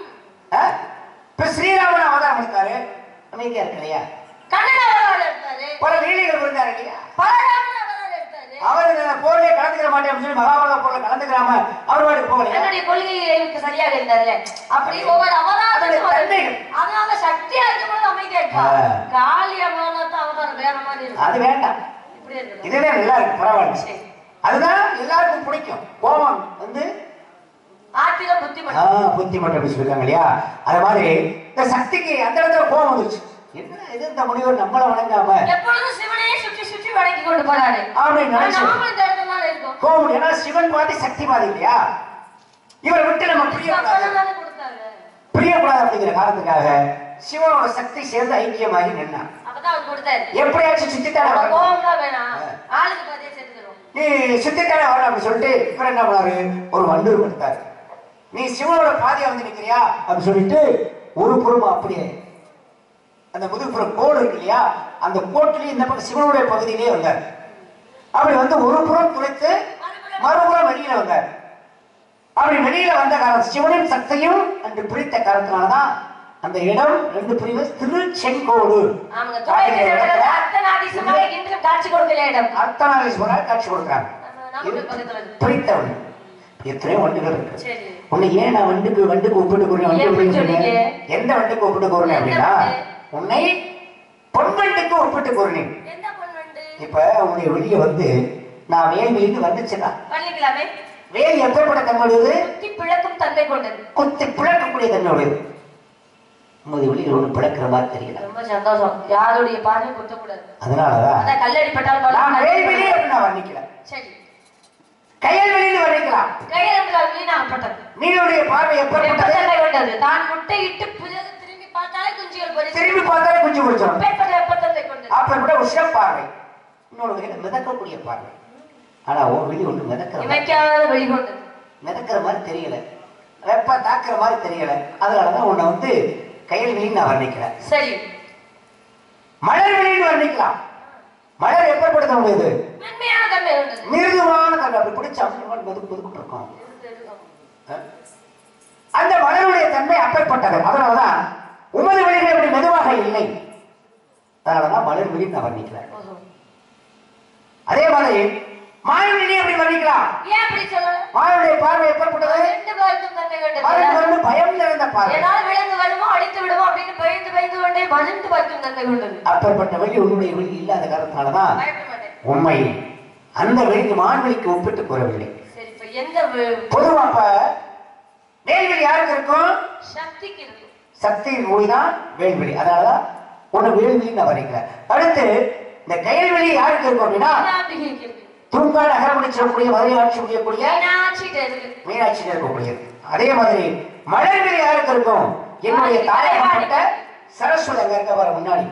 Speaker 5: இப்ப ஸ்ரீராமன் அவதாரம் எடுத்தாரு. அமைதியா இருக்கு இல்லையா?
Speaker 2: கண்ணன் அவதாரம் எடுத்தாரு.
Speaker 5: பல லீலைகள் புரிந்தாரு இல்லையா?
Speaker 2: பலராமன் அவதாரம் எடுத்தாரு.
Speaker 5: அவர் போர்லயே கலந்துக்கிற மாட்டேன் அப்படின்னு சொல்லி மகாபாரத போர்ல கலந்துக்கிறாம அவர் வாடி போகலையா?
Speaker 2: என்னுடைய கொள்கைக்கு சரியாக இருந்தாரு. அப்படி ஒவ்வொரு அவதாரத்துக்கும் அதனால சக்தியா இருக்கும்போது அமைதியா இருக்கா. காளி அம்மாவத்த அவதாரம் வேற மாதிரி இருக்கு.
Speaker 5: அது வேண்டாம்.
Speaker 2: இப்படி இருக்கு.
Speaker 5: இதுவே நல்லா இருக்கு, பரவாயில்ல. அதுதான் எல்லாருக்கும் பிடிக்கும். கோபம் வந்து
Speaker 2: ஆத்திரம் புத்தி மட்டும்.
Speaker 5: ஆஹ் புத்தி மட்டும் அப்படி சொல்லிருக்காங்க இல்லையா? அது மாதிரி இந்த சக்திக்கு அந்த இடத்துல கோபம் வந்துச்சு. என்ன இது இந்த முனிவர் நம்மள வணங்காம
Speaker 2: எப்பொழுதும் சிவனையே சுற்றி சுற்றி வணங்கி கொண்டு போறாரு
Speaker 5: அப்படின்னு நினைச்சு
Speaker 2: நாம இந்த இடத்துல இருக்கோம்.
Speaker 5: கோபம். ஏன்னா சிவன் பாதி சக்தி பாதி இல்லையா? இவரை விட்டு நம்ம பிரியக்கூடாது பிரியக்கூடாது அப்படிங்கிற காரணத்துக்காக சிவனோட சக்தி சேர்ந்து ஐக்கியமாகி நின்னான்.
Speaker 2: அப்பதான் அவர் கொடுத்தாரு.
Speaker 5: எப்படியாச்சும் சுத்தித்தானே வரணும்.
Speaker 2: கோபம் தான் வேணாம், ஆளுக்கு பாதியே சேர்த்துக்கிறோம்.
Speaker 5: நீ சுத்தித்தானே வரணும் அப்படின்னு சொல்லிட்டு இவர் என்ன பண்ணாரு, ஒரு வண்டூர் கொடுத்தாரு. நீ சிவனோட பாதியா வந்து நிக்கிறியா அப்படின்னு சொல்லிட்டு ஒரு புறம் அப்படியே அந்த முதுகுப்புறம் கோடு இருக்கு இல்லையா, அந்த கோட்டிலேயே இந்த பக்கம் சிவனுடைய பகுதியிலேயே வந்தார். அப்படி வந்து ஒரு புறம் துளைத்து மறுபுறம் வெளியில வந்தார். அப்படி வெளியில வந்த காரணம் சிவனின் சக்தியும் அன்று பிரித்த காரணத்தினாலதான் அந்த இடம் ரெண்டு பிரிவு திருச்செங்கோடு.
Speaker 2: காட்சி கொடுக்கல இடம்
Speaker 5: அர்த்தநாதீஸ்வரர் காட்சி கொடுக்கிறாங்க. பிரித்தவன் எத்தனையோ வண்டுகள் இருக்கு. உன்னை ஏன் நான் வண்டுக்கு வண்டுக்கு ஒப்பிட்டு கூறினேன், எந்த வண்டுக்கு ஒப்பிட்டு கூறினேன் அப்படின்னா உன்னை பொன்வண்டுக்கு ஒப்பிட்டு கூறினேன். இப்ப உன்னுடைய வெளியே வந்து நான் வேல் வெளியிட்டு வந்துச்சுன்னா வேல் எப்படிப்பட்ட தன்மையுடையது?
Speaker 2: குத்தி பிளக்கும் தன்மை கொண்டது.
Speaker 5: குத்தி பிளக்கக்கூடிய தன்மையுடையது. உங்களுடைய வெளியில் ஒண்ணு பிளக்கிற மாதிரி தெரியல.
Speaker 2: ரொம்ப சந்தோஷம். யாருடைய பார்வை குத்தக்கூடாது.
Speaker 5: அதனாலதான்
Speaker 2: கல்லடி பட்டாலும்
Speaker 5: நான் வேல் வெளியே அப்படி நான் வர்ணிக்கல.
Speaker 2: சரி,
Speaker 5: கையல் வெளியில் வர்ணிக்கலாம்.
Speaker 2: கையல் வீணாகப்பட்டது.
Speaker 5: நீங்களுடைய பார்வை எப்படிப்பட்டது?
Speaker 2: தான் முட்டையிட்டு பிறகு திரும்பி பார்த்தாலே குஞ்சுகள் பொரிச்சு
Speaker 5: திரும்பி பார்த்தாலே குஞ்சு பொரிச்சிடும்.
Speaker 2: எப்பத்தந்தை கொண்டது.
Speaker 5: அப்படிப்பட்ட உஷ்ண பார்வை. இன்னொரு வகையில மிதக்கக்கூடிய பார்வை. ஆனா ஒரு வெளி ஒண்ணு மிதக்கிற
Speaker 2: இமைக்காத வெளிகொண்டது.
Speaker 5: மிதக்கிற மாதிரி தெரியல, வெப்ப தாக்குற மாதிரி தெரியல. அதனாலதான் உன்னை வந்து கையல் வெளியில் நான் வர்ணிக்கிறேன்.
Speaker 2: சரி,
Speaker 5: மலர் வெளியில் வர்ணிக்கலாம். மலர் எப்படிப்படுத்த முடியுது?
Speaker 2: மென்மையான தன்மை கொண்டது,
Speaker 5: மிருதுவான தன்மை. அப்படி பிடிச்சா பதுக்கு பதுக்கிட்டு இருக்கும். அந்த மலருடைய தன்மை அப்பேற்பட்டது. அதனாலதான் உமது வெளியில் அப்படி மெதுவாக இல்லை. அதனாலதான் மலர் வெளியில் நான் வர்ணிக்கிறேன். அதே மாதிரி மாயன்
Speaker 2: ஏன் அப்படி சொல்ல?
Speaker 5: மாயனுடைய பார்வை எப்படிப்பட்டது?
Speaker 2: ரெண்டு பேருக்கும் தன்னை வேண்டும்.
Speaker 5: மரண பயம் நிறைந்த பார்வை.
Speaker 2: ஏதாவது விலங்கு வருமோ அழித்து விடுமோ அப்படின்னு பயந்து பயந்து கொண்டே மருந்து பார்க்கும் தன்னை கொண்டது.
Speaker 5: அப்பேற்பட்ட வழி உன்னுடைய வழி இல்லாத காரணத்தினாலதான்
Speaker 2: பயப்பட மாட்டேன்.
Speaker 5: உண்மை அந்த வழிக்கு மான்வெளிக்கு ஒப்பிட்டு கூறவில்லை.
Speaker 2: சரி, இப்ப எந்த
Speaker 5: பொதுவா அப்ப வேல்வெளி யாருக்கு இருக்கும்?
Speaker 2: சக்திக்கு இருக்கும்.
Speaker 5: சக்தியின் மொழிதான் வேல்வெளி. அதனாலதான் ஒண்ணு வேல்வெளி நான் வரைக்கிறேன். அடுத்து இந்த கயல்வெளி யாருக்கு இருக்கும் அப்படின்னா தூங்கா நகரம் சொல்லக்கூடிய மதுரை ஆட்சி முடியக்கூடிய மீனாட்சி இருக்கக்கூடியது. அதே மாதிரி மலர்வெளி யாருக்கு இருக்கும்? என்னுடைய தாயகப்பட்ட சரஸ்வதி அங்க இருக்க வர முன்னாடி.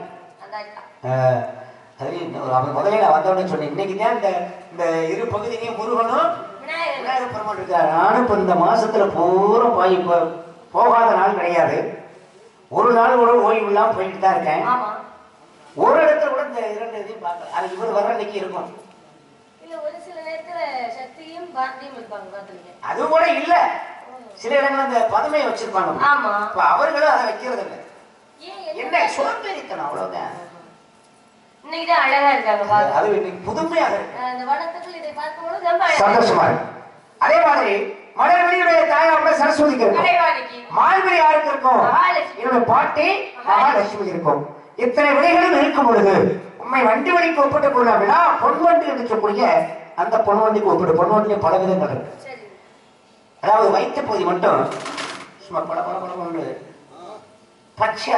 Speaker 5: அவன் முதல்ல நான் வந்தோன்னு சொன்னேன். இன்னைக்கு தான் இந்த இந்த இரு பகுதியிலையும் முருகனும் விநாயகர் பெருமாள் இருக்காரு. நானும் இப்ப இந்த மாசத்துல பூரா போய் போகாத நாள் கிடையாது. ஒரு நாள் ஒரு ஓய்வு இல்லாம போயிட்டு தான் இருக்கேன். ஒரு இடத்துல கூட இந்த இரண்டு இதையும் பார்க்கல. அது இவர் வர அன்னைக்கு இருக்கும்.
Speaker 2: ஒரு சில நேரத்துல சக்தியும் பாரதியும் இருப்பாங்க.
Speaker 5: அது கூட இல்ல, சில இடங்கள் அந்த பதுமையை வச்சிருப்பாங்க.
Speaker 2: ஆமா,
Speaker 5: இப்ப அவர்களும் அதை வைக்கிறது இல்லை. என்ன சோம்பேறித்தனம், அவ்வளவுதான்.
Speaker 2: இன்னைக்குதான் அழகா இருக்காங்க.
Speaker 5: அது இன்னைக்கு புதுமையாக இருக்கு.
Speaker 2: அந்த வனத்துக்குள் இதை பார்க்கும்போது ரொம்ப
Speaker 5: சந்தோஷமா இருக்கு. அதே மாதிரி மலர்வெளியுடைய தாயாவுடைய சரஸ்வதிக்கு இருக்கும். மால்வெளி யாருக்கு இருக்கும்? என்னுடைய பாட்டி மகாலட்சுமி இருக்கும். இத்தனை விலைகளும் இருக்கும் பொழுது உண்மை வண்டி வழிக்கு ஒப்பிட்டு கொள்ள அப்படின்னா பொன்வண்டி என்று சொல்லக்கூடிய அந்த பொன்வண்டிக்கு ஒப்பிட்டு பொன்வண்டிய பல விதங்கள் இருக்கு. அதாவது வைத்த பகுதி மட்டும் சும்மா பல பல பல கொண்டு பச்சை.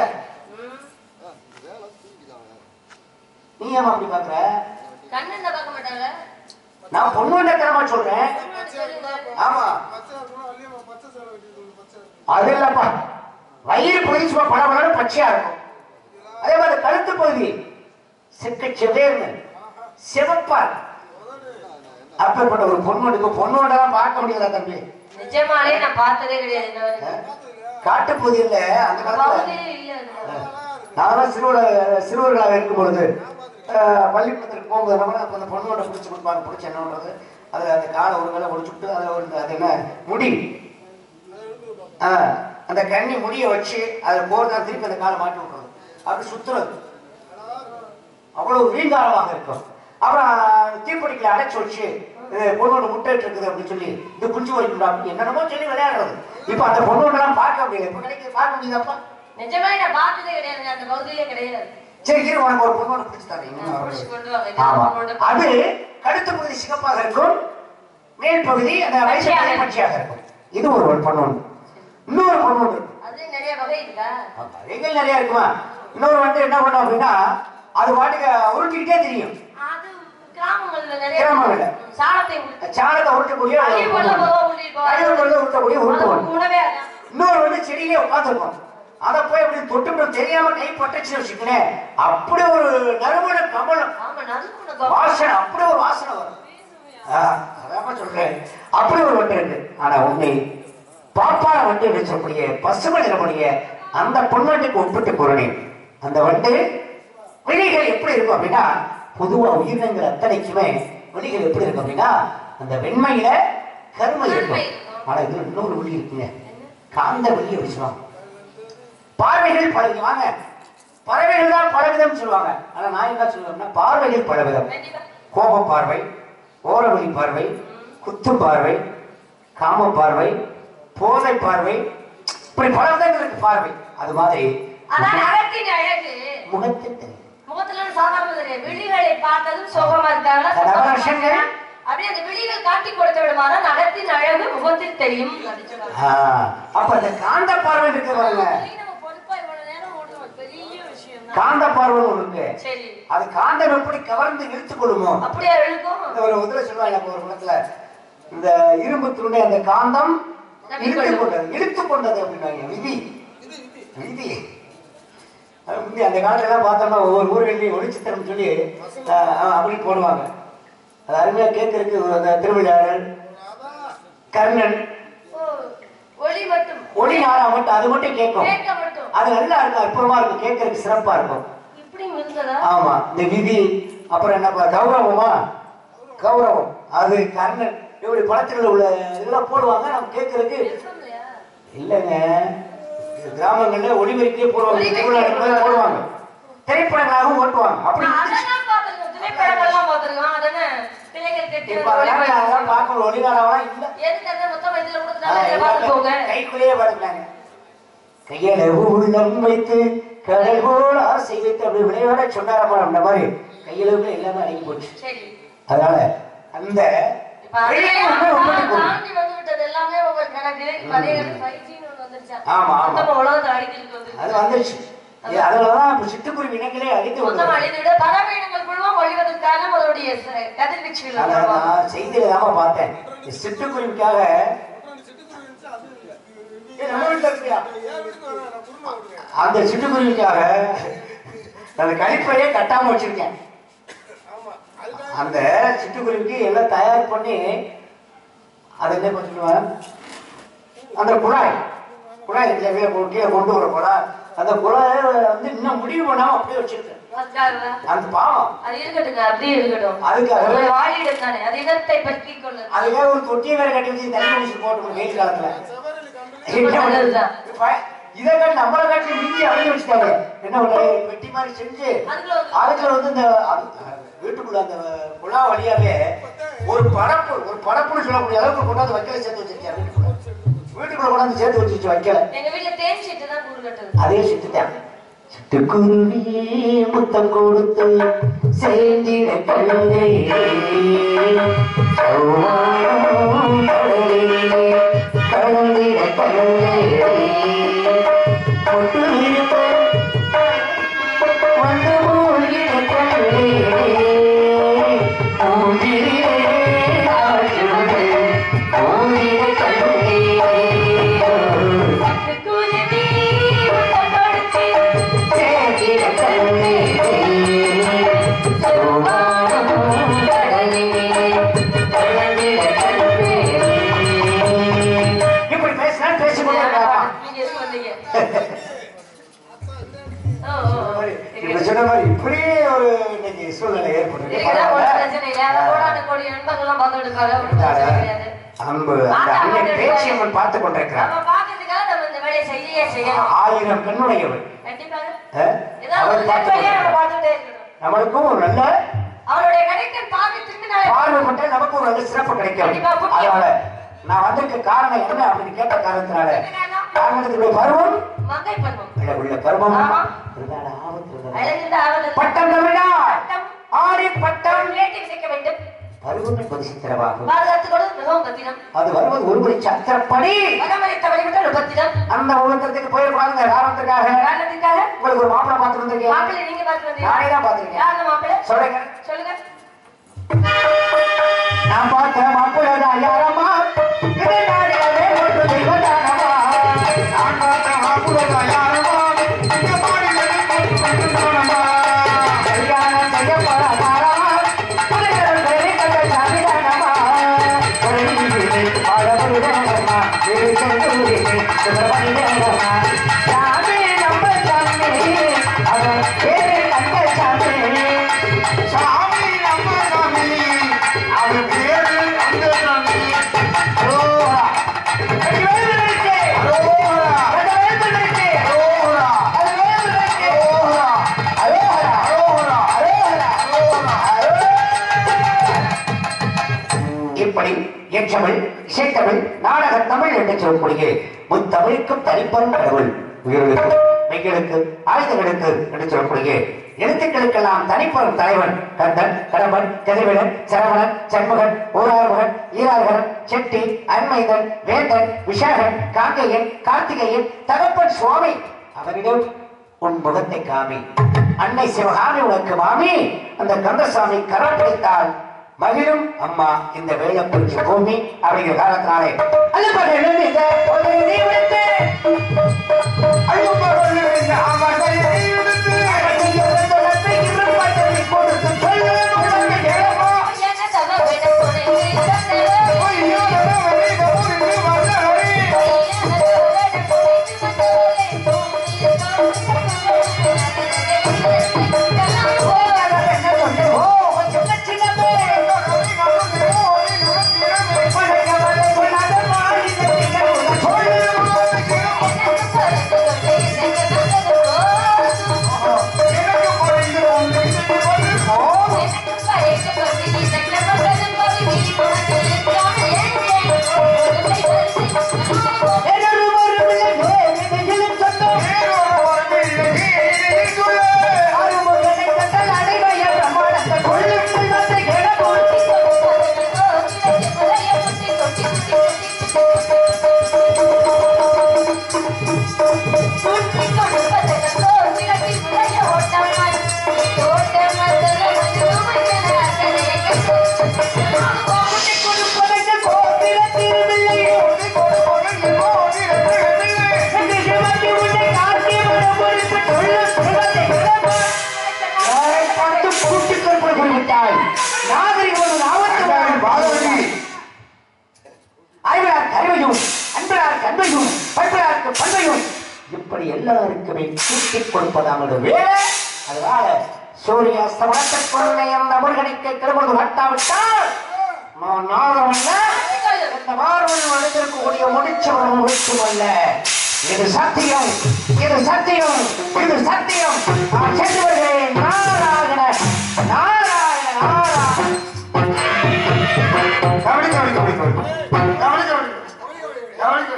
Speaker 5: நீ ஏமா அப்படி பாக்குற?
Speaker 2: கண்ணு பார்க்க மாட்டாங்க.
Speaker 5: நான் பொன்வண்டத்தனமா சொல்றேன். ஆமா, அது இல்லப்பா. வயிறு பகுதி சும்மா பல பல பச்சையா இருக்கும். அதே மாதிரி கழுத்து பகுதி செக்க செவேர்னு சிவப்பா. அப்பேற்பட்ட ஒரு பொண்ணோடுக்கு பொண்ணோடலாம் பார்க்க முடியாதா தம்பி?
Speaker 2: நிஜமாலே நான் பார்த்ததே கிடையாது.
Speaker 5: காட்டு பகுதியில் அந்த காலத்துல நானும் சிறுவ சிறுவர்களாக இருக்கும் பொழுது பள்ளிக்கூடத்துக்கு போகும்போது நம்ம அந்த பொண்ணோட பிடிச்சி கொடுப்பாங்க. பிடிச்சி என்ன பண்றது, அதுல அந்த காலை ஒரு வேலை ஒடிச்சுட்டு அதுல ஒரு அது என்ன முடி, ஆஹ் அந்த கண்ணி முடியை வச்சு அதில் போறதா திருப்பி அந்த காலை மாட்டி விட்டுறது, அப்படி சுத்துறது. அவ்வளவு வீங்காரமாக இருக்கும். அப்புறம் தீப்படிக்கல அடைச்சு வச்சு பொண்ணோட முட்டைட்டு இருக்குது அப்படின்னு சொல்லி இந்த குஞ்சு வரைக்கும் என்னென்னமோ சொல்லி விளையாடுறது. இப்ப அந்த பொண்ணோடலாம் பார்க்க முடியல. இப்ப கிடைக்க பார்க்க முடியுதாப்பா?
Speaker 2: நிஜமாலே நான் பார்த்ததே கிடையாது. அந்த பகுதியிலே கிடையாது.
Speaker 5: சரி, இரு, உனக்கு ஒரு பொண்ணோட பிடிச்சு தரேன். ஆமா, அது கழுத்து பகுதி சிகப்பாக இருக்கும், மேல் பகுதி அந்த வயசு பச்சையாக இருக்கும். இது ஒரு பொண்ணு. இன்னொரு பொண்ணு
Speaker 2: அது நிறைய வகை இருக்கா?
Speaker 5: வகைகள் நிறைய இருக்குமா. இன்னொரு வந்து என்ன பண்ணும் அப்படின்னா அது பாட்டுக்கு உருட்டிக்கிட்டே தெரியும்.
Speaker 2: அது கிராமங்கள்ல நிறைய
Speaker 5: கிராமங்கள்ல
Speaker 2: சாணத்தை
Speaker 5: சாணத்தை உருட்டக்கூடிய உருட்டக்கூடிய உருட்டுவாங்க. இன்னொரு வந்து செடியிலே உட்காந்துருக்கும். அதை போய் அப்படி தொட்டு தெரியாம கை பட்டுச்சு வச்சுக்கிறேன், அப்படி ஒரு நறுமண கமலம் வாசனை, அப்படி ஒரு வாசனை வரும். அதான் சொல்றேன், அப்படி ஒரு வண்டு இருக்கு. ஆனா உண்மை பாப்பான வண்டு என்று சொல்லக்கூடிய பசுமை நிறமுடைய அந்த பொன்வண்டுக்கு ஒப்பிட்டு கூறினேன். அந்த வண்டு விழிகள் எப்படி இருக்கும் அப்படின்னா, பொதுவா உயிரினங்கள் அத்தனைக்குமே விழிகள் எப்படி இருக்கும் அப்படின்னா அந்த வெண்மையில கருமை இருக்கும். ஆனா இதுல இன்னொரு விழி இருக்குங்க, காந்த விழி அப்படி சொல்லுவாங்க. பார்வைகள் பல வாங்க, பறவைகள் தான் பலவிதம் சொல்லுவாங்க. ஆனா நான் என்ன சொல்லுவேன்னா பார்வைகள் பலவிதம். கோப பார்வை, ஓரவழி பார்வை, குத்து பார்வை, காம பார்வை, போதை பார்வை, இப்படி பல விதங்கள் இருக்கு பார்வை. அது மாதிரி முகத்தில்
Speaker 2: முகத்துல சாதாரண தெரியும். விழிகளை பார்த்ததும் சோகமா இருக்காங்க. அப்படியே அந்த விழிகள் காட்டி கொடுத்த விடுமான நகத்தின் அழகு முகத்தில் தெரியும்.
Speaker 5: அப்ப அந்த காந்த பார்வை இருக்கு பாருங்க, காந்த பார்வை இருக்கு. அது காந்தம் எப்படி கவர்ந்து இழுத்துக் கொள்ளுமோ
Speaker 2: அப்படியே இழுக்கும்.
Speaker 5: ஒரு முதல்ல சொல்லுவாங்க ஒரு குளத்துல இந்த இரும்பு துணை அந்த காந்தம் இழுத்துக் கொண்டது இழுத்துக் கொண்டது அப்படின்னாங்க. விதி விதி அந்த காலத்துல எல்லாம் பார்த்தோம்னா ஒவ்வொரு ஊர்களையும் ஒளிச்சித்திரம் சொல்லி அப்படி போடுவாங்க. அது அருமையா கேட்கறதுக்கு அந்த திருவிழாவில் கர்ணன்
Speaker 2: ஒளி மட்டும்
Speaker 5: ஒளி நாளா மட்டும் அது மட்டும் கேட்கும். அது நல்லா இருக்கும், அற்புதமா இருக்கும், கேட்கறதுக்கு சிறப்பா இருக்கும். ஆமா, இந்த விதி அப்புறம் என்ன கௌரவமா கௌரவம் அது கர்ணன் இப்படி படத்துல உள்ள இதெல்லாம் போடுவாங்க. நம்ம கேட்கறதுக்கு இல்லைங்க, கிராமங்கள்ல ஒளிபெருக்கிலே போடுவாங்க, திருவிழா போடுவாங்க, திரைப்படங்களாகவும் ஓட்டுவாங்க. அப்படி
Speaker 2: கட்டி
Speaker 5: இப்ப அதெல்லாம் அதெல்லாம் பார்க்கணும் ஒளிகாலம்லாம் இல்ல
Speaker 2: எதுக்கு அந்த மொத்தம் இதுல கொடுத்துட்டாங்க பாத்துக்கோங்க
Speaker 5: கைக்குள்ளேயே படுக்கலாங்க கையில உள்ளம் வைத்து கடல் போல் ஆசை வைத்து அப்படி விளையாட சொன்னாரப்பா அந்த மாதிரி கையில எல்லாமே அடங்கி போச்சு
Speaker 2: சரி
Speaker 5: அதனால அந்த
Speaker 2: தாண்டி வந்து விட்டது எல்லாமே உங்க கணக்கு இப்ப அதே ஃபைவ் ஜி வந்துருச்சா
Speaker 5: ஆமா ஆமா
Speaker 2: நம்ம உலகத்தை அடிக்கிட்டு வந்து
Speaker 5: அது வந்துருச்சு அதனாலதான் சிட்டுக்குருவி இனங்களே அழித்து
Speaker 2: மொத்தம் அழிந்துவிட பறவையினங்கள் குழுவம் ஒழிவதற்கான அதனுடைய கதிர்வீச்சுகள்
Speaker 5: செய்தியில தான் பார்த்தேன் சிட்டுக்குருவிக்காக அந்த சிட்டுக்குருவிக்காக அந்த கழிப்பையே கட்டாம வச்சிருக்கேன் அந்த சிட்டுக்குருவிக்கு எல்லாம் தயார் பண்ணி அதை என்ன பண்ணுவேன் அந்த குழாய் குழாய் கீழே கொண்டு வர குழாய் அந்த குழாயை வந்து இன்னும் முடிவு பண்ணாம அப்படியே வச்சிருக்கேன் அந்த பாவம்
Speaker 2: அது இருக்கட்டுங்க அப்படியே இருக்கட்டும்
Speaker 5: அதுக்காக
Speaker 2: வாழிடம் தானே அது இனத்தை பற்றி கொள்ளு
Speaker 5: அதுக்காக ஒரு தொட்டியை வேற கட்டி வச்சு தண்ணி ஊசி போட்டு வெயில் காலத்துல இதை காட்டி நம்மளை காட்டி மிஞ்சி அழிய வச்சுட்டாங்க என்ன பண்றாங்க பெட்டி மாதிரி செஞ்சு அதுக்குள்ள வந்து இந்த வீட்டுக்குள்ள அந்த குழா வழியாவே ஒரு பரப்பு ஒரு பரப்புன்னு சொல்லக்கூடிய அளவுக்கு கொண்டாந்து வைக்கல சேர்த்து வச்சிருக்கேன் வீட்டுக்குள்ள வீட்டுக்குள்ள கொண்டாந்து சேர்த்து வச்சு வைக்கல
Speaker 2: எங்க வீட்டுல தேன் சீட்டு தான் கூடு கட்டுது
Speaker 5: அதே சிட்டுட்டேன் சிட்டுக்குருவியே முத்தம் கொடுத்து சேர்ந்திட கழுதை கலந்திட கழுதை பொட்டு விழுத்த வந்து மூழ்கிட கழுதை ஊதிரே ஆற்றுவது ஊதிட கழுதை இப்படி பேசினா பேசிக்கொண்டே சொன்ன மாதிரி இப்படி ஒரு இன்னைக்கு சூழ்நிலை ஏற்பட்டு அன்பு அந்த அண்ணன் பேச்சியம்மன் பார்த்து கொண்டிருக்கிறார் ஆயிரம் கண்ணுடையவர் நம்மளுக்கும் ஒரு நல்ல
Speaker 2: அவருடைய கடைக்கன் பாகத்திற்கு
Speaker 5: பார்வைப்பட்ட நமக்கு ஒரு நல்ல சிறப்பு கிடைக்கும் அதனால நான் வந்திருக்க காரணம் என்ன அப்படின்னு கேட்ட காரணத்தினால காரணத்துடைய பருவம்
Speaker 2: மங்கை பருவம்
Speaker 5: உள்ள பருவம் பட்டம் தமிழா ஆடி பட்டம்
Speaker 2: சேர்க்க வேண்டும்
Speaker 5: பருவம் பரிசுத்தரவாகும்
Speaker 2: பாதுகாத்துக்கொடு மிகவும் பத்திரம்
Speaker 5: அது வருவது ஒருவரை சத்திரப்படி
Speaker 2: வடமறைத்த வழிவிட்டால் பத்திரம்
Speaker 5: அந்த உலகத்துக்கு போயிருப்பாங்க காரணத்துக்காக
Speaker 2: காரணத்துக்காக
Speaker 5: உங்களுக்கு ஒரு மாப்பிளை பார்த்து வந்திருக்கேன்
Speaker 2: மாப்பிள்ளை நீங்க பார்த்து வந்தீங்க
Speaker 5: நானே தான் பார்த்திருக்கேன்
Speaker 2: யார் மாப்பிள்ளை
Speaker 5: சொல்லுங்க
Speaker 2: சொல்லுங்க
Speaker 5: நான் பார்த்த மாப்பிள்ளை தான் யாரம்மா இதை நாடியாவே ஒன்று தெய்வதானமா நான் பார்த்த மாப்பிள்ளை தான் யாரம்மா இந்த மாடிகளை போட்டு கொண்டுதானமா கல்யாணம் செய்யப்படாதாரமா புதைகள் பேரை கண்ட சாமிதானமா ஒரு வீடு பாடமுடிதானமா வீடு சென்று சுப்பிரமணியனமா சாமி நம்ம சாமி அவன் பேரை கண்ட சாமி சாமி நம்ம சாமி அவன் பேரு கண்ட சாமி அரோரா அது வேண்டுதலுக்கு அரோரா அது வேண்டுதலுக்கு அரோரா அது வேண்டுதலுக்கு அரோரா அரோரா அரோரா அரோரா அரோரா இப்படி எச்சமிழ் இசைத்தமிழ் நாடக தமிழ் என்று சொல்லக்கூடிய முத்தமிழுக்கும் தனிப்பெரும் கடவுள் உயிர்களுக்கு மெய்களுக்கு ஆயுதங்களுக்கு என்று சொல்லக்கூடிய எழுத்துக்களுக்கெல்லாம் தனிப்பெரும் தலைவன் கந்தன் கடம்பன் கதிர்வேலன் சரவணன் சண்முகன் ஊராறுமுகன் ஈராறுகரன் செட்டி அன்மைதன் வேந்தன் விஷாகன் காங்கையன் கார்த்திகேயன் தகப்பன் சுவாமி அவரிடம் உன் முகத்தை காமி அன்னை சிவகாமி உனக்கு மாமி அந்த கந்தசாமி கரம் பிடித்தால் மகிழும் அம்மா இந்த வேலப்பூச்சி பூமி அப்படிங்கிற காலத்தினாலே அப்படி எல்லாருக்குமே தூக்கிக் கொடுப்பதாக வேலை. அதனால சூரிய அஸ்தமனத்திற்குள்ளே அந்த முருகனுக்கு திருமணம் கட்டாவிட்டால் நான் நாகமல்ல, இந்த மார்பல் வளர்ந்திருக்கக்கூடிய முடிச்சவன் முடிச்சுமல்ல. இது சத்தியம், இது சத்தியம், இது சத்தியம். நான் சென்று வருகிறேன். நாராயண நாராயண நாராயண.
Speaker 4: கவனி கவனி கவனி கவனி கவனி கவனி கவனி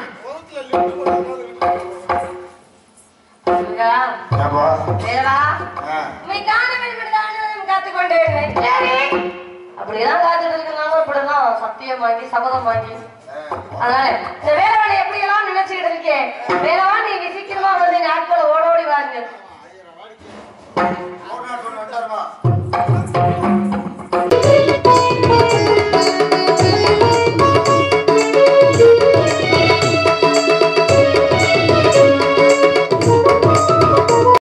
Speaker 4: அப்பா
Speaker 2: அப்படிதான் காத்துட்டு இருக்கனாலும் அப்படிதான் சத்தியம் வாங்கி சபதம் வாங்கி. அதனால இந்த வேலைவாளை எப்படி எல்லாம் நினைச்சுக்கிட்டு இருக்கேன். வேலைவா நீங்க சீக்கிரமா வந்து நாட்களை ஓட ஓடி வாங்க.